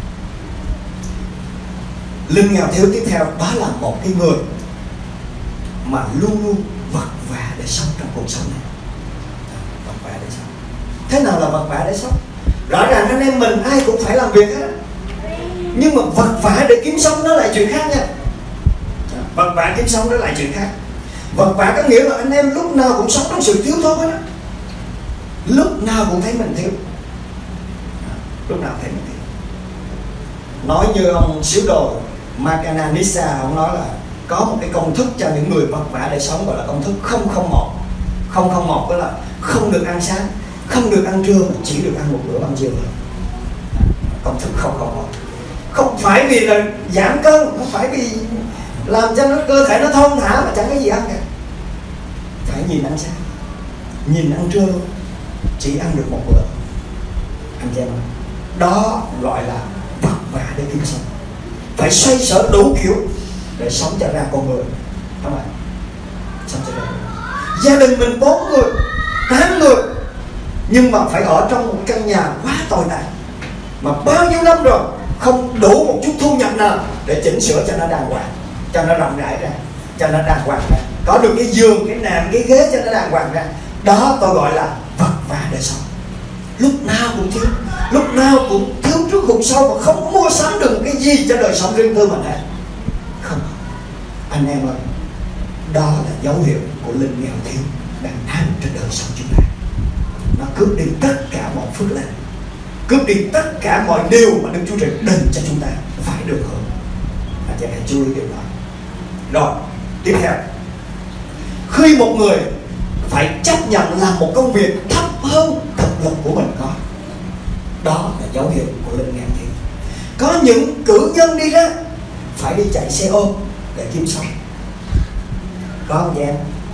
linh nghèo thiếu tiếp theo đó là một cái người mà luôn luôn vật vã để sống trong cuộc sống này. Vật vã để sống. Thế nào là vật vã để sống? Rõ ràng anh em mình ai cũng phải làm việc hết, nhưng mà vật vã để kiếm sống nó lại chuyện khác nha. Vật vã kiếm sống đó lại chuyện khác. Vật vã có nghĩa là anh em lúc nào cũng sống trong sự thiếu thốn hết, lúc nào cũng thấy mình thiếu, lúc nào thấy mình thiếu. Nói như ông xíu đồ Macananissa, ông nói là có một cái công thức cho những người vật vã để sống, gọi là công thức 001. 001 đó là không được ăn sáng, không được ăn trưa, chỉ được ăn một bữa ban chiều thôi. Công thức 001. Không phải vì là giảm cân, không phải vì làm cho nó cơ thể nó thon thả mà chẳng có gì ăn cả. Phải nhìn ăn sáng, nhìn ăn trưa luôn, chỉ ăn được một bữa. Anh chị em, đó gọi là vật vã để kiếm sống. Phải xoay sở đủ kiểu để sống cho ra con người. Đúng không? sống cho đời. Gia đình mình 4 người, 8 người, nhưng mà phải ở trong một căn nhà quá tồi tàn, mà bao nhiêu năm rồi không đủ một chút thu nhập nào để chỉnh sửa cho nó đàng hoàng, cho nó rộng rãi ra, cho nó đàng hoàng ra, có được cái giường, cái nệm, cái ghế cho nó đàng hoàng ra. Đó tôi gọi là vật vã đời sống. Lúc nào cũng thiếu, lúc nào cũng thiếu trước hụt sau, và không có mua sắm được cái gì cho đời sống riêng tư mình hết. Không, anh em ơi, đó là dấu hiệu của linh nghèo thiếu đang ăn trên đời sống chúng ta. Nó cướp đi tất cả mọi phước lành, cướp đi tất cả mọi điều mà Đức Chúa Trời định cho chúng ta phải được hưởng. Anh chị hãy chú ý điều đó. Rồi, tiếp theo, khi một người phải chấp nhận làm một công việc thấp hơn thực lực của mình có, đó là dấu hiệu của linh nghèo thiếu. Có những cử nhân đi ra phải đi chạy xe ôm để kiếm sống, có không chị em?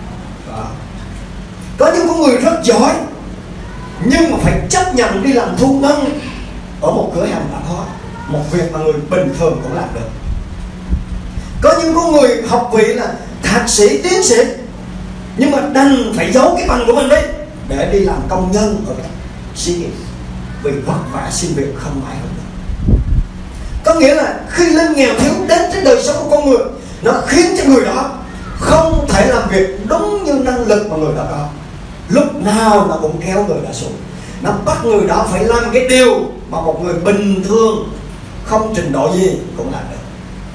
Có những con người rất giỏi nhưng mà phải chấp nhận đi làm thu ngân ở một cửa hàng tạp hóa, một việc mà người bình thường cũng làm được. Có những con người học vị là thạc sĩ, tiến sĩ, nhưng mà đành phải giấu cái bằng của mình đi để đi làm công nhân ở xí nghiệp, vì vất vả xin việc không ai hơn được. Có nghĩa là khi linh nghèo thiếu đến trên đời sống của con người, nó khiến cho người đó không thể làm việc đúng như năng lực mà người đó có. Lúc nào nó cũng kéo người đó xuống, nó bắt người đó phải làm cái điều mà một người bình thường không trình độ gì cũng làm được.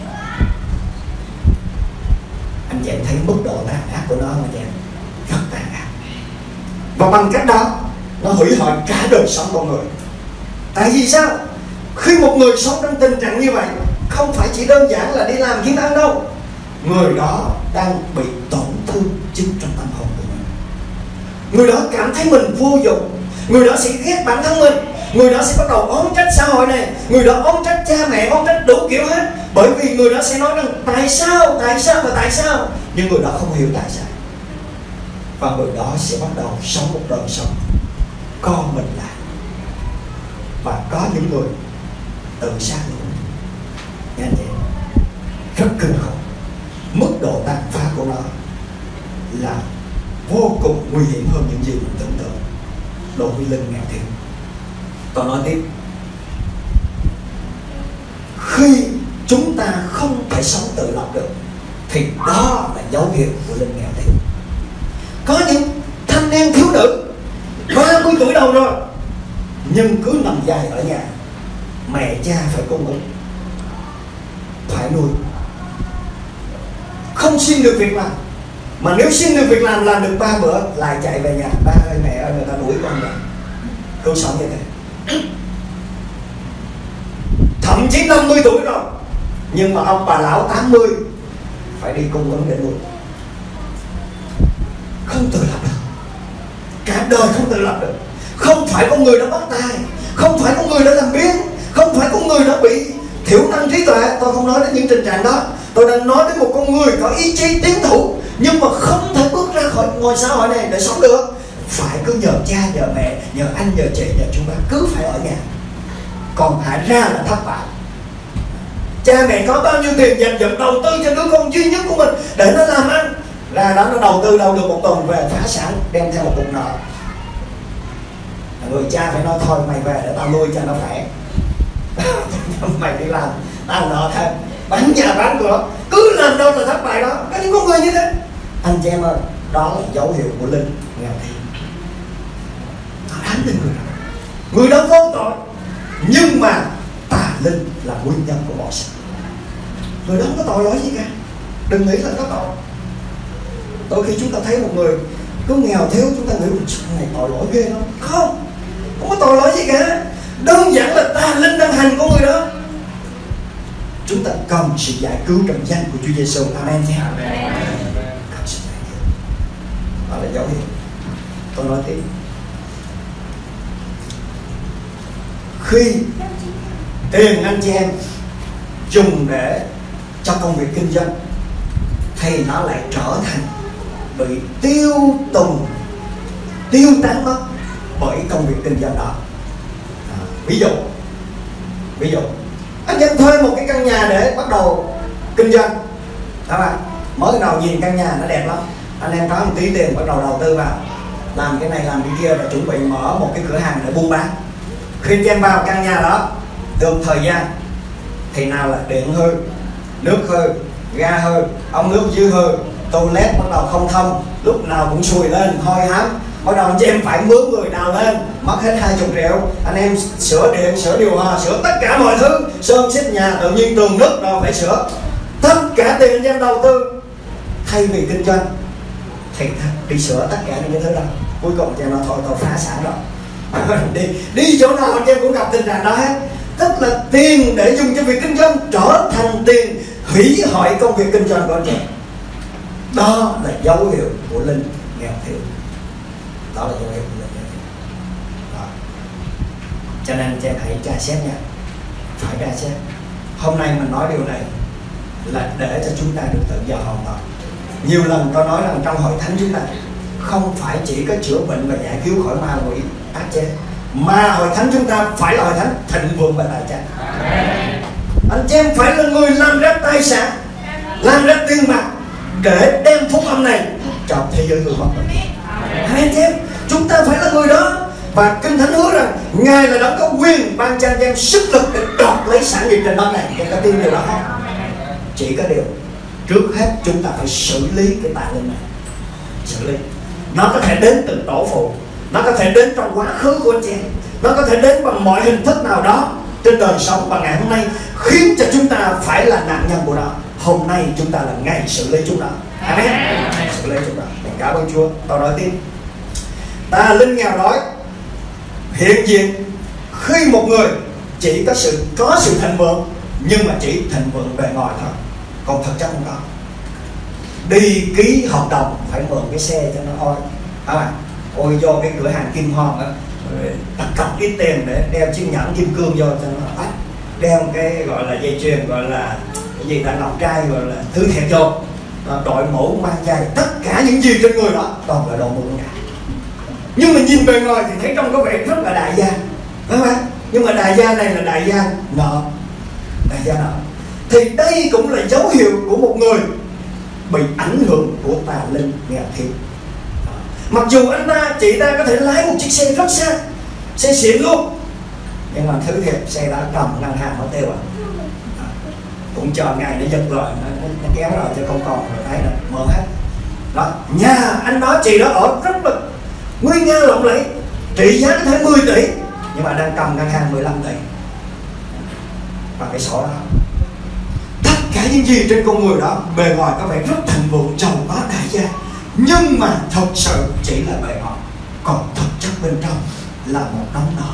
Anh chị em thấy mức độ tàn ác của nó không anh chị em? Rất tàn ác. Và bằng cách đó nó hủy hoại cả đời sống con người. Tại vì sao? Khi một người sống trong tình trạng như vậy, không phải chỉ đơn giản là đi làm kiếm ăn đâu, người đó đang bị tổn thương chính trong tâm hồn của mình. Người đó cảm thấy mình vô dụng, người đó sẽ ghét bản thân mình, người đó sẽ bắt đầu oán trách xã hội này, người đó oán trách cha mẹ, oán trách đủ kiểu hết. Bởi vì người đó sẽ nói rằng tại sao, nhưng người đó không hiểu tại sao. Và người đó sẽ bắt đầu sống một đời sống con mình lại. Và có những người tự sát luôn nha anh chị, rất kinh khủng. Mức độ tàn phá của nó là vô cùng nguy hiểm hơn những gì mình tưởng tượng đối với linh nghèo thiếu. Tôi nói tiếp, khi chúng ta không thể sống tự lập được thì đó là dấu hiệu của linh nghèo thiếu. Có những thanh niên thiếu nữ 30 tuổi đầu rồi nhưng cứ nằm dài ở nhà, mẹ cha phải cung ứng, phải nuôi, không xin được việc làm. Mà nếu xin được việc làm được 3 bữa lại chạy về nhà, ba ơi mẹ ơi người ta đuổi con rồi. Cứ sống như thế. Thậm chí 50 tuổi rồi nhưng mà ông bà lão 80 phải đi cung ứng để nuôi. Không tự lập được, cả đời không tự lập được. Không phải con người đó bắt tay, không phải con người đó làm biếng, không phải con người đó bị thiểu năng trí tuệ. Tôi không nói đến những tình trạng đó. Tôi đang nói đến một con người có ý chí tiến thủ nhưng mà không thể bước ra khỏi ngoài xã hội này để sống được. Phải cứ nhờ cha, nhờ mẹ, nhờ anh, nhờ chị, nhờ chúng ta, cứ phải ở nhà. Còn hại ra là thất bại. Cha mẹ có bao nhiêu tiền dành dụm đầu tư cho đứa con duy nhất của mình để nó làm ăn, ra đó nó đầu tư đâu được một tuần về phá sản, đem theo một cục nợ. Người cha phải nói thôi mày về để tao nuôi cho nó khỏe. Mày đi làm tao nợ thêm, bán nhà bán cửa, cứ làm đâu là thất bại đó. Có những con người như thế. Anh chị em ơi, đó là dấu hiệu của linh nghèo thiếu. Nó đánh lên người đó. Người đó vô tội, nhưng mà tà linh là nguyên nhân của mọi sự. Người đó không có tội lỗi gì cả. Đừng nghĩ là có tội. Đôi khi chúng ta thấy một người cứ nghèo thiếu, chúng ta nghĩ này tội lỗi ghê lắm. Không có tội lỗi gì cả. Đơn giản là tà linh đang hành của người đó. Chúng ta cần sự giải cứu trong danh của Chúa Giêsu. Amen nhé. Cần sự giải cứu. Đó là dấu hiệu. Tôi nói tiếp. Khi tiền anh chị em dùng để cho công việc kinh doanh thì nó lại trở thành bị tiêu tùng, tiêu tán mất bởi công việc kinh doanh đó. Ví dụ anh em thuê một cái căn nhà để bắt đầu kinh doanh, đó là mới đầu nhìn căn nhà nó đẹp lắm, Anh em có một tí tiền bắt đầu đầu tư vào, làm cái này làm cái kia, và chuẩn bị mở một cái cửa hàng để buôn bán. Khi anh em vào căn nhà đó được thời gian thì nào là điện hư, nước hư, ga hư, ống nước dưới hư, toilet bắt đầu không thông, lúc nào cũng sùi lên hôi hám. Bắt đầu anh chị em phải mướn người đào lên, mất hết 20 triệu. Anh em sửa điện, sửa điều hòa, sửa tất cả mọi thứ, sơn xích nhà, tự nhiên tường nứt rồi phải sửa. Tất cả tiền anh em đầu tư. Thay vì kinh doanh thì đi sửa tất cả những cái thứ đó, cuối cùng anh em nói thôi tôi phá sản rồi. đi chỗ nào anh em cũng gặp tình trạng đó hết. Tức là tiền để dùng cho việc kinh doanh trở thành tiền hủy hoại công việc kinh doanh của anh em. Đó là dấu hiệu của linh nghèo thiếu. Đó là dấu hiệu của linh nghèo thiếu. Đó. Cho nên anh em hãy tra xét nha, phải tra xét. Hôm nay mình nói điều này là để cho chúng ta được tự do hoàn toàn. Nhiều lần tôi nói rằng trong hội thánh chúng ta không phải chỉ có chữa bệnh và giải cứu khỏi ma quỷ ác chế, mà hội thánh chúng ta phải là hội thánh thịnh vượng và tài chánh. Anh chị em phải là người làm ra tài sản, làm ra tiền bạc để đem phúc âm này cho thế giới người hoạt động. Anh chị em, chúng ta phải là người đó. Và Kinh Thánh hứa rằng Ngài là đấng có quyền ban cho anh em sức lực để đoạt lấy sản nghiệp trên đất này. Em có tin điều đó không? Chỉ có điều trước hết chúng ta phải xử lý cái tà linh này. Xử lý. Nó có thể đến từ tổ phụ, nó có thể đến trong quá khứ của anh chị em, nó có thể đến bằng mọi hình thức nào đó trên đời sống. Và ngày hôm nay khiến cho chúng ta phải là nạn nhân của nó. Hôm nay chúng ta là ngày xử lý chúng nó. Amen. Xử lý chúng nó. Cảm ơn Chúa. Tôi nói tiếp. Tà linh nghèo đói hiện diện khi một người chỉ có sự thịnh vượng, nhưng mà chỉ thịnh vượng bề ngoài thôi, còn thực chất không có. Đi ký hợp đồng phải mượn cái xe cho nó thôi, ôi vô cái cửa hàng Kim Hoàng á, đặt cọc ít tiền để đeo chiếc nhẫn kim cương vô cho nó bắt, đeo cái gọi là dây chuyền, gọi là cái gì ta, ngọc trai, gọi là thứ thiệt vô, đội mũ mang giày, tất cả những gì trên người đó toàn là đồ mượn cả. Nhưng mà nhìn bề ngoài thì thấy trông có vẻ rất là đại gia, phải không? Nhưng mà đại gia này là đại gia nợ, đại gia nợ. Thì đây cũng là dấu hiệu của một người bị ảnh hưởng của tà linh nghèo thiếu. Mặc dù anh ta, chị ta có thể lái một chiếc xe rất xa, xe xịn luôn, nhưng mà thứ thiệt xe đã cầm ngân hàng mất tiêu cũng chờ ngày để giật rồi, nó kéo rồi chứ không còn rồi, thấy rồi, mở hết. Đó, nhà anh đó chị đó ở rất là nguy nga lộng lẫy, trị giá có thể 10 tỷ, nhưng mà đang cầm ngân hàng 15 tỷ và cái sổ đó. Tất cả những gì trên con người đó bề ngoài có vẻ rất thịnh vượng, giàu có, đại gia, nhưng mà thật sự chỉ là bề ngoài, còn thực chất bên trong là một đống nợ.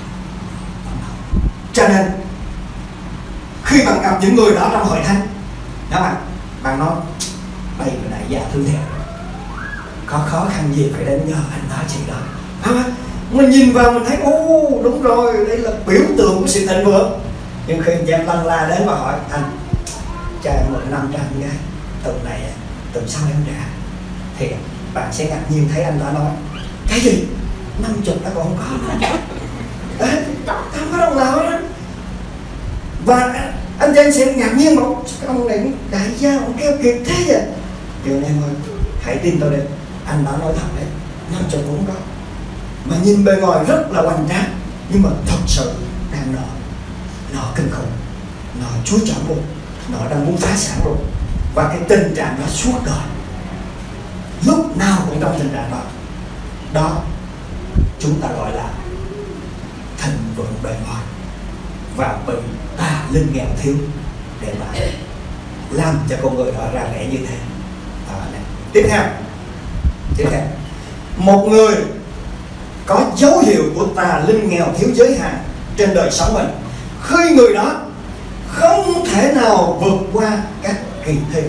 Cho nên khi bạn gặp những người đó trong hội thánh đó, bạn nói đây là đại gia thứ thiệt, có khó khăn gì phải đến nhờ anh đó chị đó. Mình nhìn vào mình thấy đúng rồi, đây là biểu tượng của sự thịnh vượng. Nhưng khi em lăn la đến và hỏi anh cho em mượn 500 ngay tuần này, tuần sau em trả, thì bạn sẽ ngạc nhiên thấy anh đã nói cái gì 50 ta còn không có nữa. Tao không có đồng nào đó. Và anh chị em sẽ ngạc nhiên mà ông này đại gia, ông kêu kịp thế vậy. Nhưng em ơi, hãy tin tôi đi, anh đã nói thật đấy, 50 cũng có. Mà nhìn bề ngoài rất là hoành tráng, nhưng mà thật sự đang nợ kinh khủng, nợ chúa chọn luôn, nợ đang muốn phá sản luôn. Và cái tình trạng đó suốt đời, lúc nào cũng trong tình trạng đó. Đó chúng ta gọi là thịnh vượng bề ngoài và bị tà linh nghèo thiếu để mà làm cho con người đó ra vẻ như thế. Tiếp theo, một người có dấu hiệu của tà linh nghèo thiếu giới hạn trên đời sống mình khi người đó không thể nào vượt qua các kỳ thi.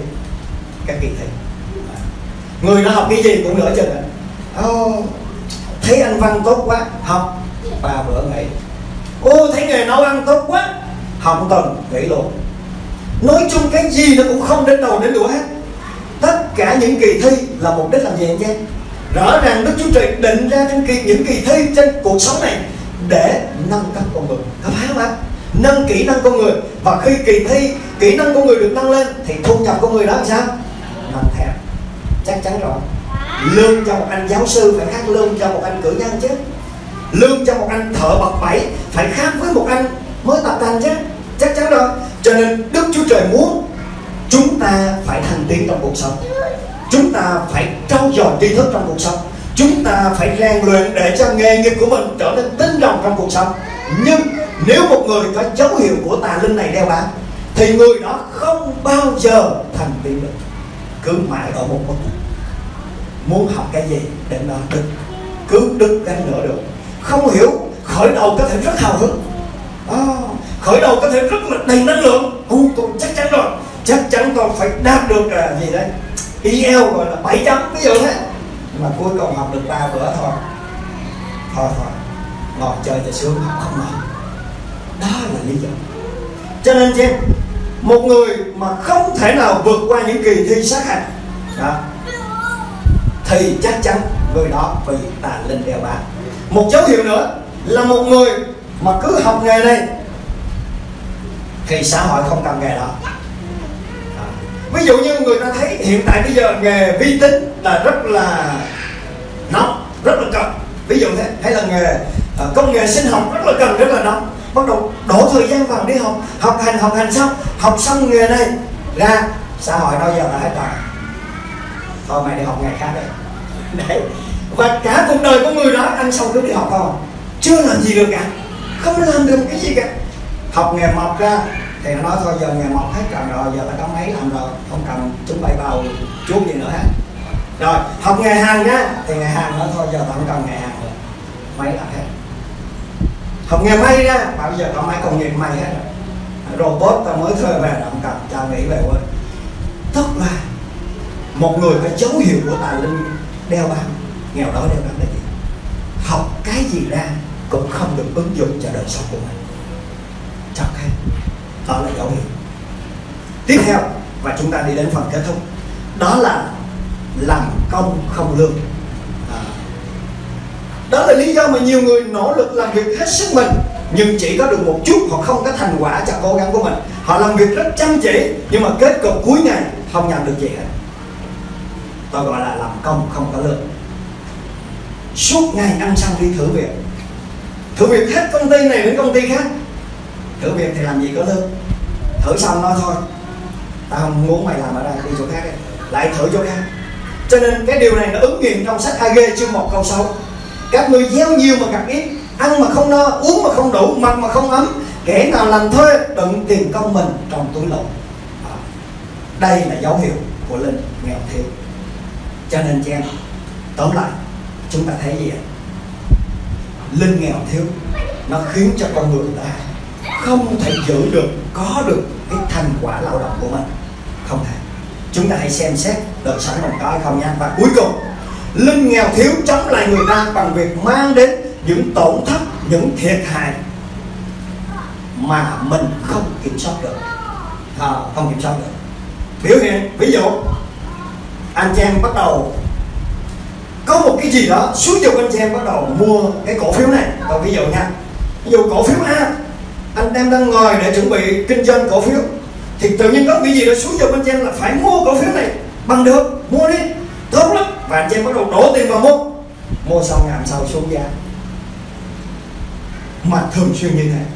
Người đó học cái gì cũng nửa chừng. Thấy anh văn tốt quá, học 3 bữa nghỉ. Thấy nghề nấu ăn tốt quá, học tuần nghỉ luôn. Nói chung cái gì nó cũng không đến đầu đến đuôi hết. Tất cả những kỳ thi là mục đích làm gì anh chị? Rõ ràng Đức Chúa Trời định ra những kỳ thi trên cuộc sống này để nâng cấp con người, có phải không ạ? Nâng kỹ năng con người. Và khi kỳ thi kỹ năng con người được nâng lên thì thu nhập con người đó làm sao? Nâng theo. Chắc chắn rồi. Lương cho một anh giáo sư phải khác lương cho một anh cử nhân chứ. Lương cho một anh thợ bật bẫy phải khác với một anh mới tập tành chứ. Chắc chắn rồi. Cho nên Đức Chúa Trời muốn chúng ta phải thành tiến trong cuộc sống. Chúng ta phải trau dồi tri thức trong cuộc sống. Chúng ta phải rèn luyện để cho nghề nghiệp của mình trở nên tinh rồng trong cuộc sống. Nhưng nếu một người có dấu hiệu của tà linh này đeo bám thì người đó không bao giờ thành tiến được. Cứ mãi ở một mức. Muốn học cái gì để nó đứt, cứ đứt cái nữa được. Không hiểu, khởi đầu có thể rất hào hứng, khởi đầu có thể rất là đầy năng lượng. Tôi chắc chắn rồi, chắc chắn tôi phải đạt được gì đấy IELTS gọi là 7 chấm ví dụ thế. Mà cuối cùng học được 3 bữa thôi ngồi chơi thì sướng, học không nổi. Đó là lý do. Cho nên xem, một người mà không thể nào vượt qua những kỳ thi sát hạch thì chắc chắn người đó bị tà linh đeo bám. Một dấu hiệu nữa là một người mà cứ học nghề này thì xã hội không cần nghề đó. Ví dụ như người ta thấy hiện tại bây giờ nghề vi tính là rất là nóng, rất là cần, ví dụ thế, hay là nghề công nghệ sinh học rất là cần, rất là nóng. Bắt đầu đổ thời gian vào đi học hành xong, học xong nghề này ra, xã hội nói giờ là hết rồi, thôi mày đi học nghề khác đây. Đấy. Và cả cuộc đời của người đó ăn xong cứ đi học không, chưa làm gì được cả, không làm được cái gì cả. Học nghề mộc ra thì nó nói thôi giờ nghề mộc hết rồi, giờ phải có máy làm rồi, không cần chúng bay vào chuốt gì nữa hết. Rồi học nghề hàn ra thì nghề hàn nói thôi giờ tao không cần nghề hàn nữa, máy làm hết. Học nghề may ra bây giờ có máy công nghiệp may hết rồi, robot tao mới thuê về không cần, cho nghỉ về quên. Tức là một người có dấu hiệu của tà linh đeo bám, nghèo đói đeo bám là gì? Học cái gì ra cũng không được ứng dụng cho đời sống của mình. Chắc hết. Đó là dấu hiệu. Tiếp theo, và chúng ta đi đến phần kết thúc, đó là làm công không lương. Đó là lý do mà nhiều người nỗ lực làm việc hết sức mình nhưng chỉ có được một chút, họ không có thành quả cho cố gắng của mình. Họ làm việc rất chăm chỉ nhưng mà kết cục cuối ngày không nhận được gì hết. Tôi gọi là làm công không có lương. Suốt ngày ăn xong đi thử việc, thử việc hết công ty này đến công ty khác. Thử việc thì làm gì có lương. Thử xong nói thôi, tao không muốn mày làm ở đây, đi chỗ khác đi, lại thử chỗ khác. Cho nên cái điều này nó ứng nghiệm trong sách A-gê chương 1 câu 6. Các người gieo nhiều mà gặt ít, ăn mà không no, uống mà không đủ, mặc mà không ấm, kẻ nào làm thuê đựng tiền công mình trong túi lộn. Đây là dấu hiệu của linh nghèo thiếu. Cho nên chị em, tóm lại chúng ta thấy gì ạ? Linh nghèo thiếu nó khiến cho con người ta không thể giữ được, có được cái thành quả lao động của mình. Không thể. Chúng ta hãy xem xét đời sống mình có hay không nha. Và cuối cùng, linh nghèo thiếu chống lại người ta bằng việc mang đến những tổn thất, những thiệt hại mà mình không kiểm soát được. Không kiểm soát được. Biểu hiện, ví dụ anh chị em bắt đầu có một cái gì đó xúi giục anh chị em bắt đầu mua cái cổ phiếu này. Ví dụ nha, ví dụ cổ phiếu A, anh em đang ngồi để chuẩn bị kinh doanh cổ phiếu thì tự nhiên có cái gì đó xúi giục anh chị em là phải mua cổ phiếu này. Bằng được, mua đi, tốt lắm. Và anh chị em bắt đầu đổ tiền vào mua xong ngày hôm sau xuống giá. Mà thường xuyên như thế.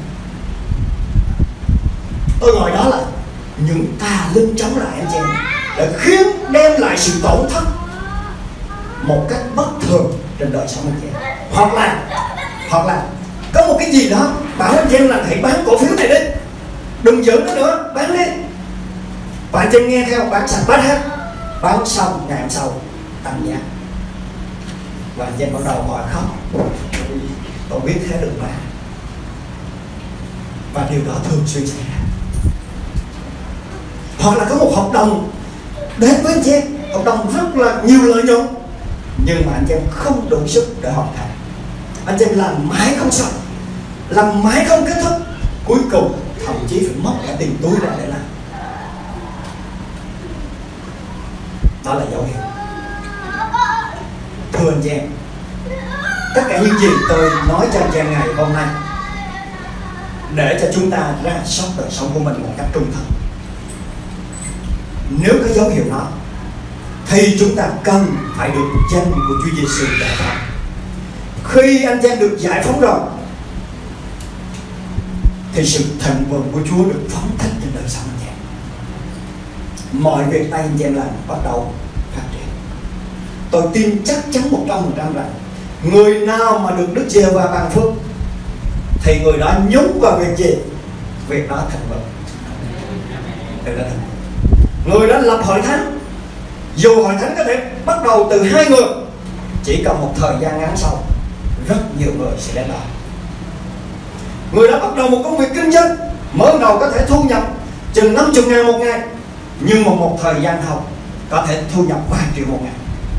Tôi gọi đó là những tà linh chống lại anh chị em, để khiến đem lại sự tổn thất một cách bất thường trên đời sống anh chị em. Hoặc là có một cái gì đó bảo anh chị em là hãy bán cổ phiếu này đi, đừng giữ nó nữa, bán đi. Và anh chị em nghe theo, bán sạch bán hết. Bán xong ngày hôm sau tăng giá. Và anh chị em bắt đầu ngồi khóc, tôi biết thế được mà. Và điều đó thường xuyên xảy ra. Hoặc là có một hợp đồng đến với anh chị em, hợp đồng rất là nhiều lợi nhuận, nhưng mà anh chị em không đủ sức để hoàn thành. Anh chị em làm mãi không xong, làm mãi không kết thúc, cuối cùng thậm chí phải mất cả tiền túi ra để làm. Đó là dấu hiệu. Thưa anh chị em, tất cả những gì tôi nói cho anh chị em ngày hôm nay để cho chúng ta rà soát đời sống của mình một cách trung thực. Nếu có dấu hiệu đó thì chúng ta cần phải được danh của Chúa Giêsu giải phóng. Khi anh chị em được giải phóng rồi thì sự thịnh vượng của Chúa được phóng thích trên đời sống anh chị em. Mọi việc tay anh chị em làm bắt đầu phát triển. Tôi tin chắc chắn 100% rằng người nào mà được Đức Giê-hô-va ban phước thì người đó nhúng vào việc gì, việc đó thịnh vượng. Người đó lập hội thánh, dù hội thánh có thể bắt đầu từ 2 người, chỉ cần một thời gian ngắn sau rất nhiều người sẽ đến đó. Người đó bắt đầu một công việc kinh doanh, mới đầu có thể thu nhập chừng 50.000 một ngày, nhưng mà một thời gian sau có thể thu nhập vài triệu một ngày.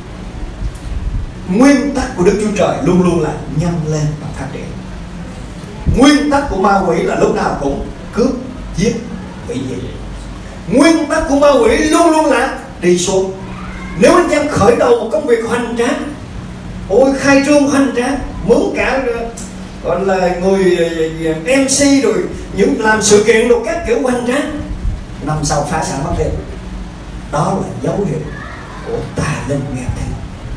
Nguyên tắc của Đức Chúa Trời luôn luôn là nhân lên và phát triển. Nguyên tắc của ma quỷ là lúc nào cũng cướp, giết, hủy diệt. Nguyên tắc của ma quỷ luôn luôn là đi xuống. Nếu anh em khởi đầu một công việc hoành tráng, ôi khai trương hoành tráng, mướn cả gọi là người MC rồi những làm sự kiện rồi các kiểu hoành tráng, năm sau phá sản mất tiền, đó là dấu hiệu của tà linh nghèo thiên.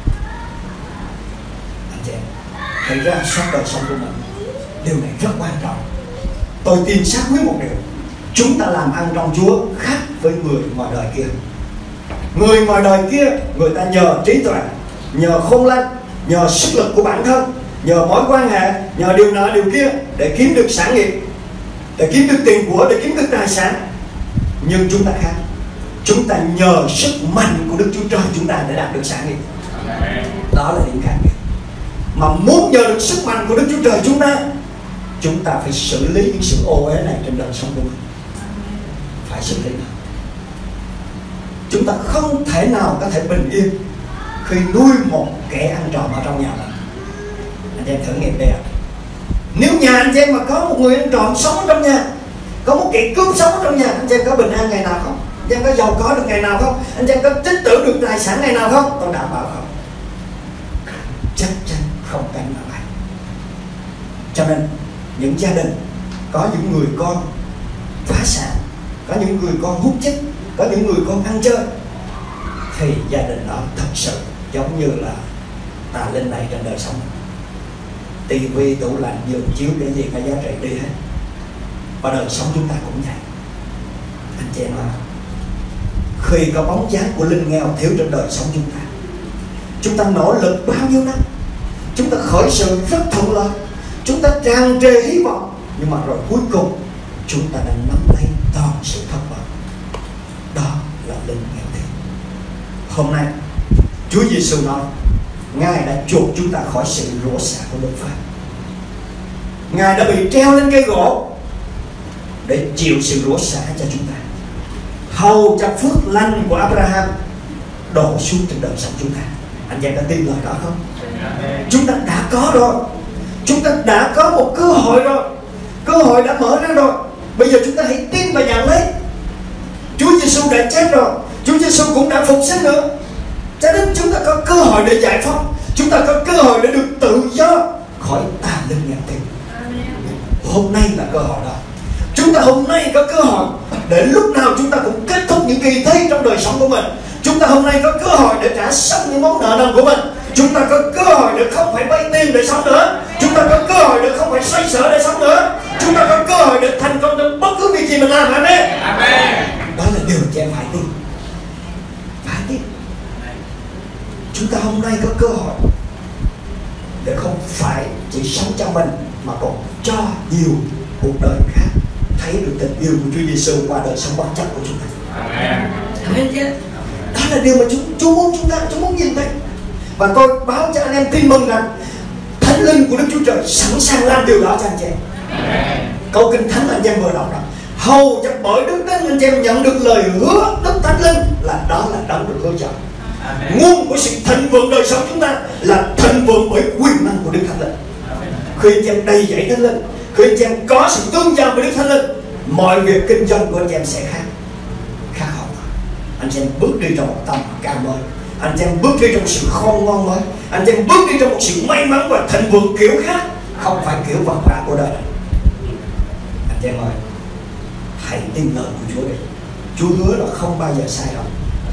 Anh chị em hãy ra soát đời sống của mình, điều này rất quan trọng. Tôi tin xác quyết một điều, chúng ta làm ăn trong Chúa khác với người ngoài đời kia. Người ngoài đời kia, người ta nhờ trí tuệ, nhờ khôn lanh, nhờ sức lực của bản thân, nhờ mối quan hệ, nhờ điều nọ điều kia để kiếm được sản nghiệp, để kiếm được tiền của, để kiếm được tài sản. Nhưng chúng ta khác, chúng ta nhờ sức mạnh của Đức Chúa Trời chúng ta để đạt được sản nghiệp. Đó là điểm khác biệt. Mà muốn nhờ được sức mạnh của Đức Chúa Trời chúng ta phải xử lý những sự ô uế này trên đời sống của mình. Phải xử lý. Chúng ta không thể nào có thể bình yên khi nuôi một kẻ ăn trộm ở trong nhà mình. Anh chị em thử nghiệm đi ạ. Nếu nhà anh chị em mà có một người ăn trộm sống ở trong nhà, có một kẻ cướp sống ở trong nhà, anh chị em có bình an ngày nào không? Anh chị em có giàu có được ngày nào không? Anh chị em có tích trữ được tài sản ngày nào không? Tôi đảm bảo không. Chắc chắn không cánh mà bay. Cho nên những gia đình có những người con phá sản, có những người con hút chích, có những người con ăn chơi, thì gia đình đó thật sự giống như là tà linh này trên đời sống. Tivi, tủ lạnh, giường chiếu, cái gì cái giá trị đi hết. Và đời sống chúng ta cũng vậy. Anh chị em ạ, khi có bóng dáng của linh nghèo thiếu trên đời sống chúng ta nỗ lực bao nhiêu năm, chúng ta khởi sự rất thuận lợi, chúng ta tràn trề hy vọng, nhưng mà rồi cuối cùng chúng ta đã nắm lấy toàn sự thất vọng. Đó là linh nghèo thiếu. Hôm nay Chúa Giêsu nói Ngài đã chuộc chúng ta khỏi sự rủa xả của luật pháp. Ngài đã bị treo lên cây gỗ để chịu sự rủa xả cho chúng ta, hầu cho phước lành của Abraham đổ xuống trên đời sống chúng ta. Anh em đã tin lời đó không? Chúng ta đã có rồi. Chúng ta đã có một cơ hội rồi. Cơ hội đã mở ra rồi. Bây giờ chúng ta hãy tin và nhận lấy. Chúa Giêsu đã chết rồi, Chúa Giêsu cũng đã phục sinh nữa, cho nên chúng ta có cơ hội để giải phóng. Chúng ta có cơ hội để được tự do khỏi tà linh nghèo tiền. Hôm nay là cơ hội đó. Chúng ta hôm nay có cơ hội để lúc nào chúng ta cũng kết thúc những kỳ thi trong đời sống của mình. Chúng ta hôm nay có cơ hội để trả xong những món nợ nần của mình. Chúng ta có cơ hội để không phải vay tiền để sống nữa. Chúng ta có cơ hội để không phải xoay sở để sống nữa. Chúng ta có cơ hội để thành công trong bất cứ việc gì mình làm. Amen. Đó là điều chị em phải tin. Phải tin. Chúng ta hôm nay có cơ hội để không phải chỉ sống cho mình mà còn cho nhiều cuộc đời khác thấy được tình yêu của Chúa Giêsu qua đời sống bản chất của chúng ta. Amen. Đó là điều mà Chúa muốn Chúa muốn nhìn thấy. Và tôi báo cho anh em tin mừng rằng Thánh Linh của Đức Chúa Trời sẵn sàng làm điều đó cho anh chị em. Câu kinh thánh anh em vừa đọc đó, hầu cho bởi Đức Thánh anh chị em nhận được lời hứa Đức Thánh Linh là đó là đấng được hứa cho. Nguồn của sự thịnh vượng đời sống chúng ta là thịnh vượng bởi quyền năng của Đức Thánh Linh. Khi anh chị em đầy dẫy Thánh Linh, khi anh chị em có sự tương giao với Đức Thánh Linh, mọi việc kinh doanh của anh chị em sẽ khác hoàn toàn. Anh chị em bước đi trong một tâm cao mới, anh chị em bước đi trong sự khôn ngoan mới, anh chị em bước đi trong một sự may mắn và thịnh vượng kiểu khác, không phải kiểu vật vã của đời này. Anh chị em ơi, hãy tin lời của Chúa đi. Chúa hứa là không bao giờ sai đâu.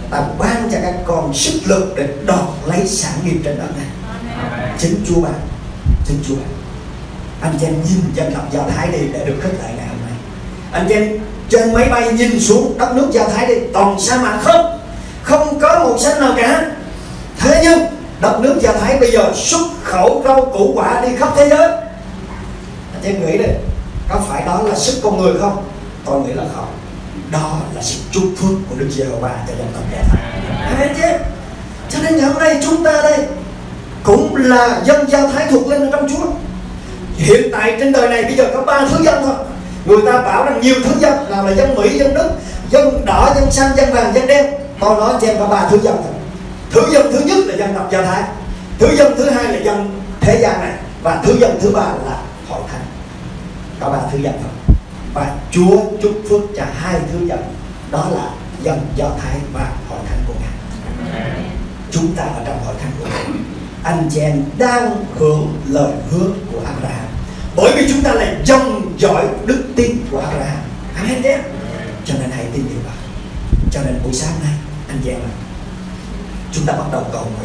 ta ban cho các con sức lực để đoạt lấy sản nghiệp trên đất này. Chính Chúa ban, chính Chúa ban. Anh chị em nhìn dân tộc Do Thái đi để được khích lệ ngày hôm nay. Anh chị em trên máy bay nhìn xuống đất nước Do Thái đi, toàn sa mạc không có một xanh nào cả. Thế nhưng đất nước Do Thái bây giờ xuất khẩu rau củ quả đi khắp thế giới. Anh chị em nghĩ đi, có phải đó là sức con người không? Tôi nghĩ là không. Đó là sự chúc phước của Đức Giê-hô-va cho dân tộc Do Thái. Anh chị em, cho nên ngày hôm nay chúng ta đây cũng là dân Do Thái thuộc linh ở trong Chúa. Hiện tại trên đời này bây giờ có 3 thứ dân thôi. Người ta bảo rằng nhiều thứ dân, nào là dân Mỹ, dân Đức, dân đỏ, dân xanh, dân vàng, dân đen. Tôi nói cho em có 3 thứ dân thôi. Thứ dân thứ nhất là dân tộc Do Thái, thứ dân thứ hai là dân thế gian này, và thứ dân thứ ba là hội thánh. Có 3 thứ dân thôi. Và Chúa chúc phước cho 2 thứ dân, đó là dân Do Thái và hội thánh của Ngài. Chúng ta ở trong hội thánh của Ngài, anh chị em đang hưởng lời hứa của Abraham, bởi vì chúng ta là dòng dõi đức tin của Abraham. Amen nhé. Cho nên hãy tin điều đó. Cho nên buổi sáng nay anh chị em ạ, chúng ta bắt đầu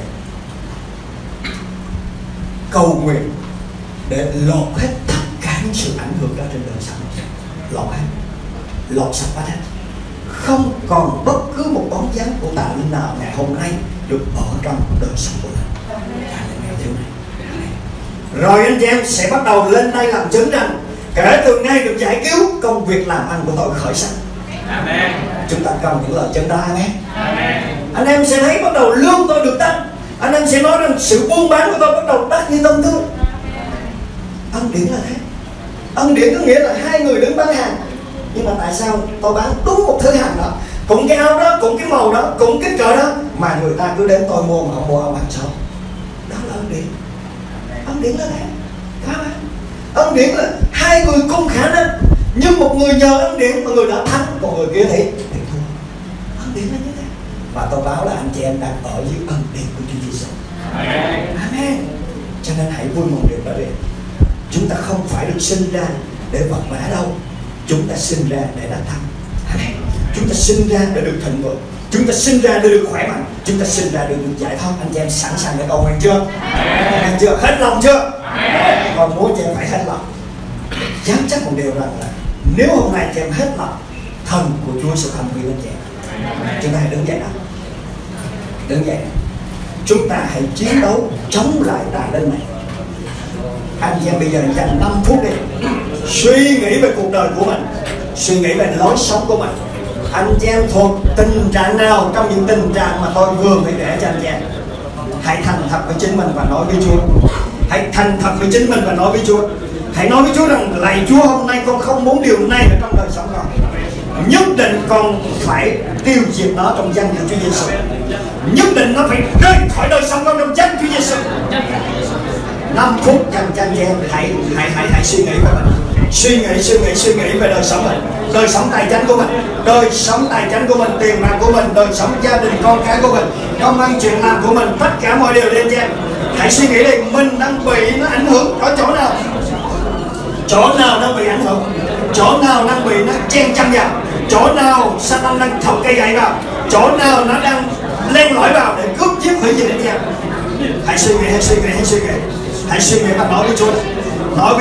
cầu nguyện để lột hết tất cả những sự ảnh hưởng đó trên đời sống. Lột sạch hết. Không còn bất cứ một bóng dáng của tà linh nào ngày hôm nay được ở trong đời sống của mình. Rồi anh chị em sẽ bắt đầu lên đây làm chứng rằng kể từ nay được giải cứu, công việc làm ăn của tôi khởi sắc. Amen. Chúng ta cần những lời chứng đó. Amen. Amen. Anh em sẽ thấy bắt đầu lương tôi được tăng. Anh em sẽ nói rằng sự buôn bán của tôi bắt đầu đắt như tôm tươi. Ân điển là thế. Ân điển có nghĩa là hai người đứng bán hàng, nhưng mà tại sao tôi bán đúng một thứ hàng đó, cũng cái áo đó, cũng cái màu đó, cũng kích cỡ đó, mà người ta cứ đến tôi mua mà không mua ông hàng xóm? Đó là ân điển. Ân điển là thế. Ân điển là hai người cùng khả năng, nhưng một người nhờ ân điển mà người đã thắng, còn người kia thì thua. Ân điển là như thế. Và tôi báo là anh chị em đang ở dưới ân điển của Chúa Giêsu. Amen. Cho nên hãy vui mừng điều đó đi. Chúng ta không phải được sinh ra để vật vã đâu. Chúng ta sinh ra để đắc thắng. Amen. Chúng ta sinh ra để được thịnh vượng. Chúng ta sinh ra để được khỏe mạnh. Chúng ta sinh ra để được giải thoát. Anh chị em sẵn sàng để cầu nguyện chưa? Amen. Chưa? Hết lòng chưa? Amen. Còn muốn chị em phải hết lòng. Dám chắc một điều rằng là nếu hôm nay chị em hết lòng, thần của Chúa sẽ thăm viếng anh chị em. Chúng ta hãy đứng dậy nào. Đứng dậy. Chúng ta hãy chiến đấu chống lại tà linh này. Anh chị em bây giờ dành 5 phút đi, suy nghĩ về cuộc đời của mình, suy nghĩ về lối sống của mình. Anh chị em thuộc tình trạng nào trong những tình trạng mà tôi vừa mới để cho anh chị em? Hãy thành thật với chính mình và nói với Chúa. Hãy thành thật với chính mình và nói với Chúa. Hãy nói với Chúa rằng lạy Chúa, hôm nay con không muốn điều này ở trong đời sống con. Nhất định con phải tiêu diệt nó trong danh của Chúa Giêsu. Nhất định nó phải rơi khỏi đời sống con trong danh Chúa Giêsu. 5 phút dành cho anh chị em. Hãy suy nghĩ về mình. Suy nghĩ về đời sống mình, đời sống tài chính của mình, đời sống tài chính của mình, tiền bạc của mình, đời sống gia đình con cái của mình, công ăn chuyện làm của mình, tất cả mọi điều lên cho em. Hãy suy nghĩ đi, mình đang bị nó ảnh hưởng ở chỗ nào? Chỗ nào đang bị ảnh hưởng? Chỗ nào đang bị nó chen chân vào? Chỗ nào Satan đang thọc cây gậy vào? Chỗ nào nó đang len lỏi vào để cướp giết hủy diệt anh em? Hãy suy nghĩ và nói với Chúa. Nói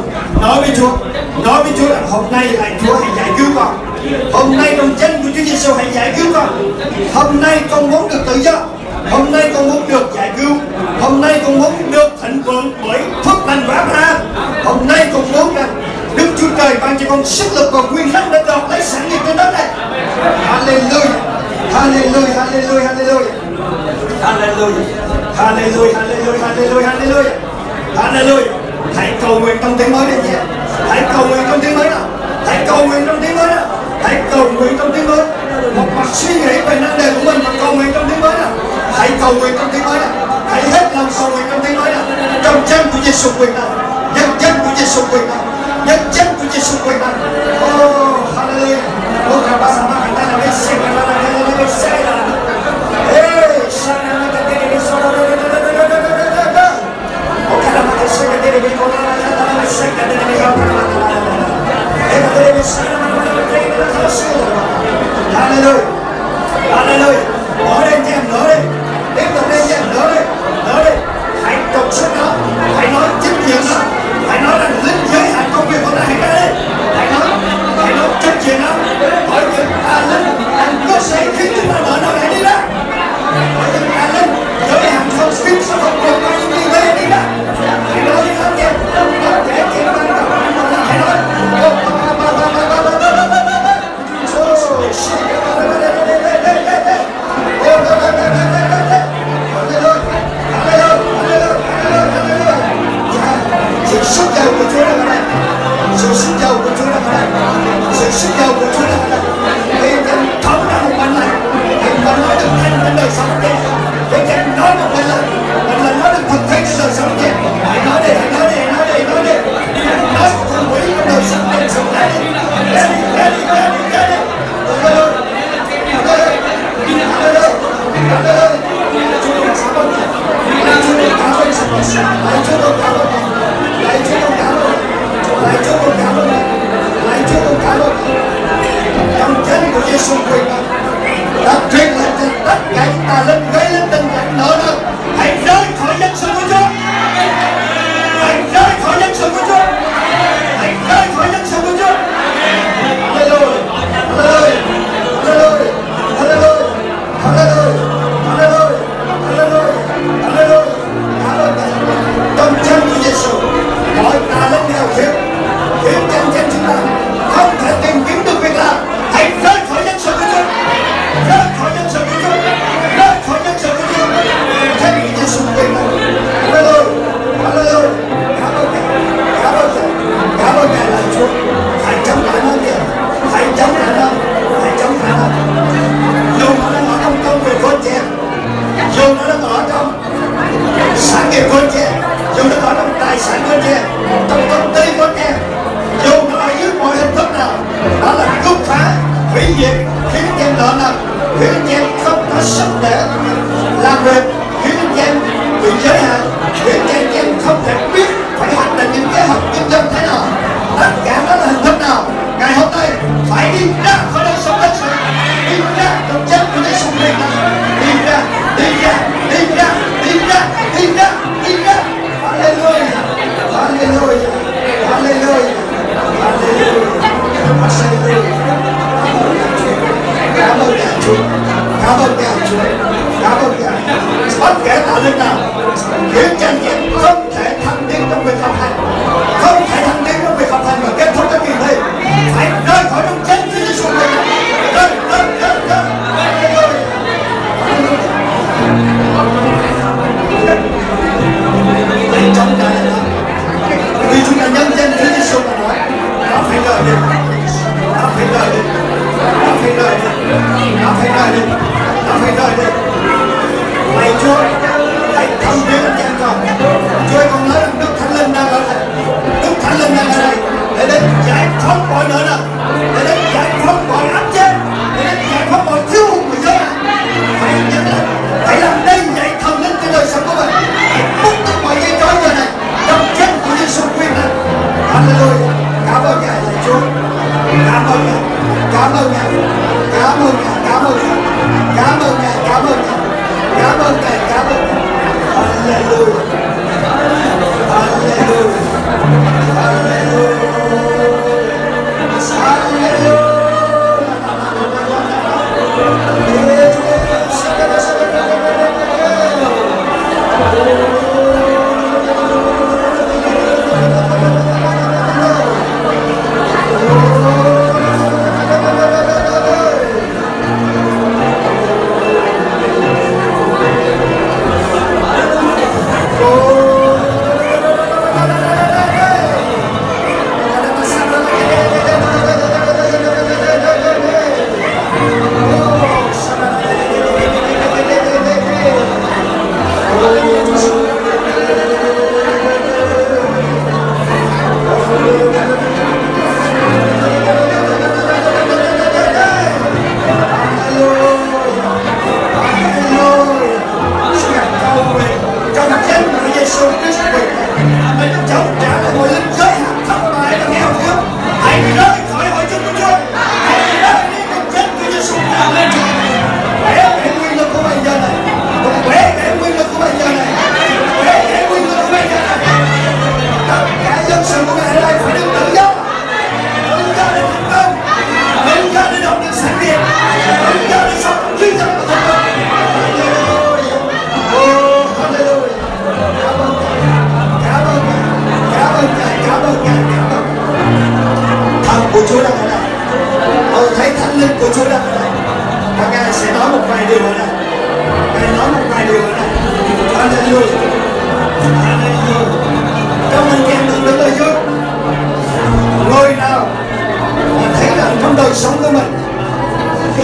với Chúa rằng hôm nay là Chúa hãy giải cứu con. Hôm nay trong danh của Chúa Giêsu hãy giải cứu con. Hôm nay con muốn được tự do. Hôm nay con muốn được giải cứu. Hôm nay con muốn được thịnh vượng bởi phước lành của Abraham. Hôm nay con muốn rằng Đức Chúa Trời ban cho con sức lực và quyền năng để đoạt lấy sản nghiệp trên đất này. Hallelujah, hallelujah, hallelujah, hallelujah, hallelujah, hallelujah, hallelujah, hallelujah, hallelujah. Hãy cầu nguyện trong tiếng mới đi nhé. Hãy cầu nguyện trong tiếng mới nào. Hãy cầu nguyện trong tiếng mới nào. Hãy cầu nguyện trong tiếng mới. Một mặt suy nghĩ về năng đề của mình và cầu nguyện trong tiếng mới nào. Hãy cầu nguyện trong tiếng mới nào. Hãy hết lòng cầu nguyện trong tiếng mới nào. Trong danh của Giêsu quyền năng. Nhân danh của Giêsu quyền năng. Nhân danh của Giêsu quyền năng. Oh, hallelujah. Oh, kabasama katana bese katana bese. Hey, shana katana bese. Hallelujah. Hallelujah. Mở lên cho em, mở đi. Tiếp tục lên cho em, mở đi. Mở đi. Hãy trục xuất nó. Hãy nói chính chuyện nó. Hãy nói là lính giới hạn công việc của ta. Hãy ra đi. Hãy nói chính chuyện nó. Hỏi những tà linh đang cướp lấy khiến chúng ta nợ nó. Hãy đi ra. Hỏi những tà linh giới hạn không khiến sao không được bao nhiêu người đi ra. Hãy nói đi không em. Có thể chị ban đầu. Hãy nói. Sự sức giàu của Chúa đang ở đây. Sự sức giàu của Chúa đang ở đây. Sự sức giàu của Chúa đang ở đây. Vì em thấu ra một bệnh lành, em còn nói được thanh trên đời sống kia. Vì em nói một bệnh lành nói được thực thi trên đời sống kia. Hãy nói đi, hãy nói đi, hãy nói đi, hãy nói đi. Nói con quỷ trong đời sống kia, sống lại đi. Ra đi, ra đi, ra đi, ra đi. Trong danh của Giêsu Christ đã truyền lệnh cho tất cả những tà linh gây lên tình trạng nợ nần, hãy rời khỏi dân sự của Chúa. Hãy rời khỏi dân sự của Chúa. Hãy rời khỏi dân sự của Chúa. Hallelujah, hallelujah, hallelujah, hallelujah, hallelujah, hallelujah, hallelujah, hallelujah. Trong danh của Giêsu, mọi tà linh nào khiến chân chúng ta không thể tìm kiếm được việc làm, hãy rời khỏi dân sự của Chúa. Rời khỏi dân sự của Chúa. Rời khỏi dân sự của Chúa. Danh của Giêsu quyền năng. Hallelujah, hallelujah. Cảm ơn Ngài, cảm ơn Ngài, cảm ơn Ngài là Chúa. Hãy chống lại nó kìa, hãy chống lại nó, hãy chống lại nó. Dù nó đang ở trong công việc của anh chị em, dù nó đang ở trong sản nghiệp của anh chị em, dù nó ở trong tài sản của anh chị em, trong công ty của anh em, dù nó ở dưới mọi hình thức nào, đó là cướp phá, hủy diệt, khiến anh em nợ nần, khiến anh em không có sức để làm việc, khiến anh em bị giới hạn, khiến anh em không thể biết phải hoạch định những kế hoạch kinh doanh thế nào. Tất cả đó là hình thức nào, ngày hôm nay phải đi ra khỏi đời sống dân sự, đi ra trong chân của Giêsu Christ, đi ra, đi ra, đi ra, đi ra, đi ra, đi ra. Hallelujah, hallelujah, hallelujah, hallelujah, hallelujah. Cảm ơn Ngài Chúa, cảm ơn Ngài Chúa, cảm ơn Ngài. Bất kể tà linh nào khiến cho anh em không thể thăng tiến trong việc học hành, không thể thăng tiến trong việc học hành và kết thúc cái kỳ thi, phải rời khỏi trong chân của Giêsu Christ. Rời, rời, rời, rời. Hãy chống lại nó. Vì chúng ta nhân danh Chúa Giêsu mà nói, nó phải rời đi, nó phải rời đi, nó phải rời đi, nó phải rời đi, nó phải rời đi. Lạy Chúa, hãy thông biến anh em con. Chúa con nói rằng Đức Thánh Linh đang ở đây, Đức Thánh Linh đang ở đây để đến giải phóng mọi nợ nần, để đến giải phóng mọi áp chế, để đến giải phóng mọi thiếu hụt của giới hạn. Hãy nhận lại, hãy làm đây dạy thần linh trên đời sống của mình. Hãy bút tất mọi dây trói giờ này trong danh của Giêsu Christ này. Hallelujah. Cảm ơn Ngài là Chúa. Cảm ơn Ngài, cảm ơn Ngài, cảm ơn Ngài, cảm ơn Ngài, cảm ơn Ngài, cảm ơn Ngài, cảm ơn Ngài, cảm ơn Ngài. Hallelujah, hallelujah, hallelujah, hallelujah.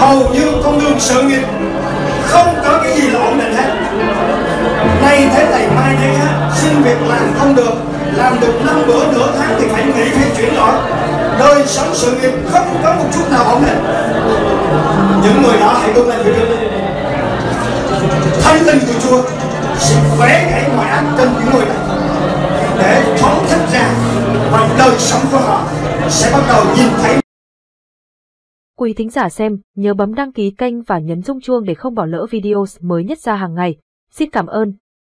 hầu như con đường sự nghiệp không có cái gì là ổn định hết. Nay thế này mai thế khác, xin việc làm không được, làm được 5 bữa nửa tháng thì phải nghỉ, phải chuyển đổi. Đời sống sự nghiệp không có một chút nào ổn định. Những người đó hãy bước lên phía trước. Thánh linh của Chúa sẽ vẽ gãy mọi ác trên những người này để phóng thích ra, và đời sống của họ sẽ bắt đầu nhìn thấy. Quý thính giả xem, nhớ bấm đăng ký kênh và nhấn rung chuông để không bỏ lỡ video mới nhất ra hàng ngày. Xin cảm ơn.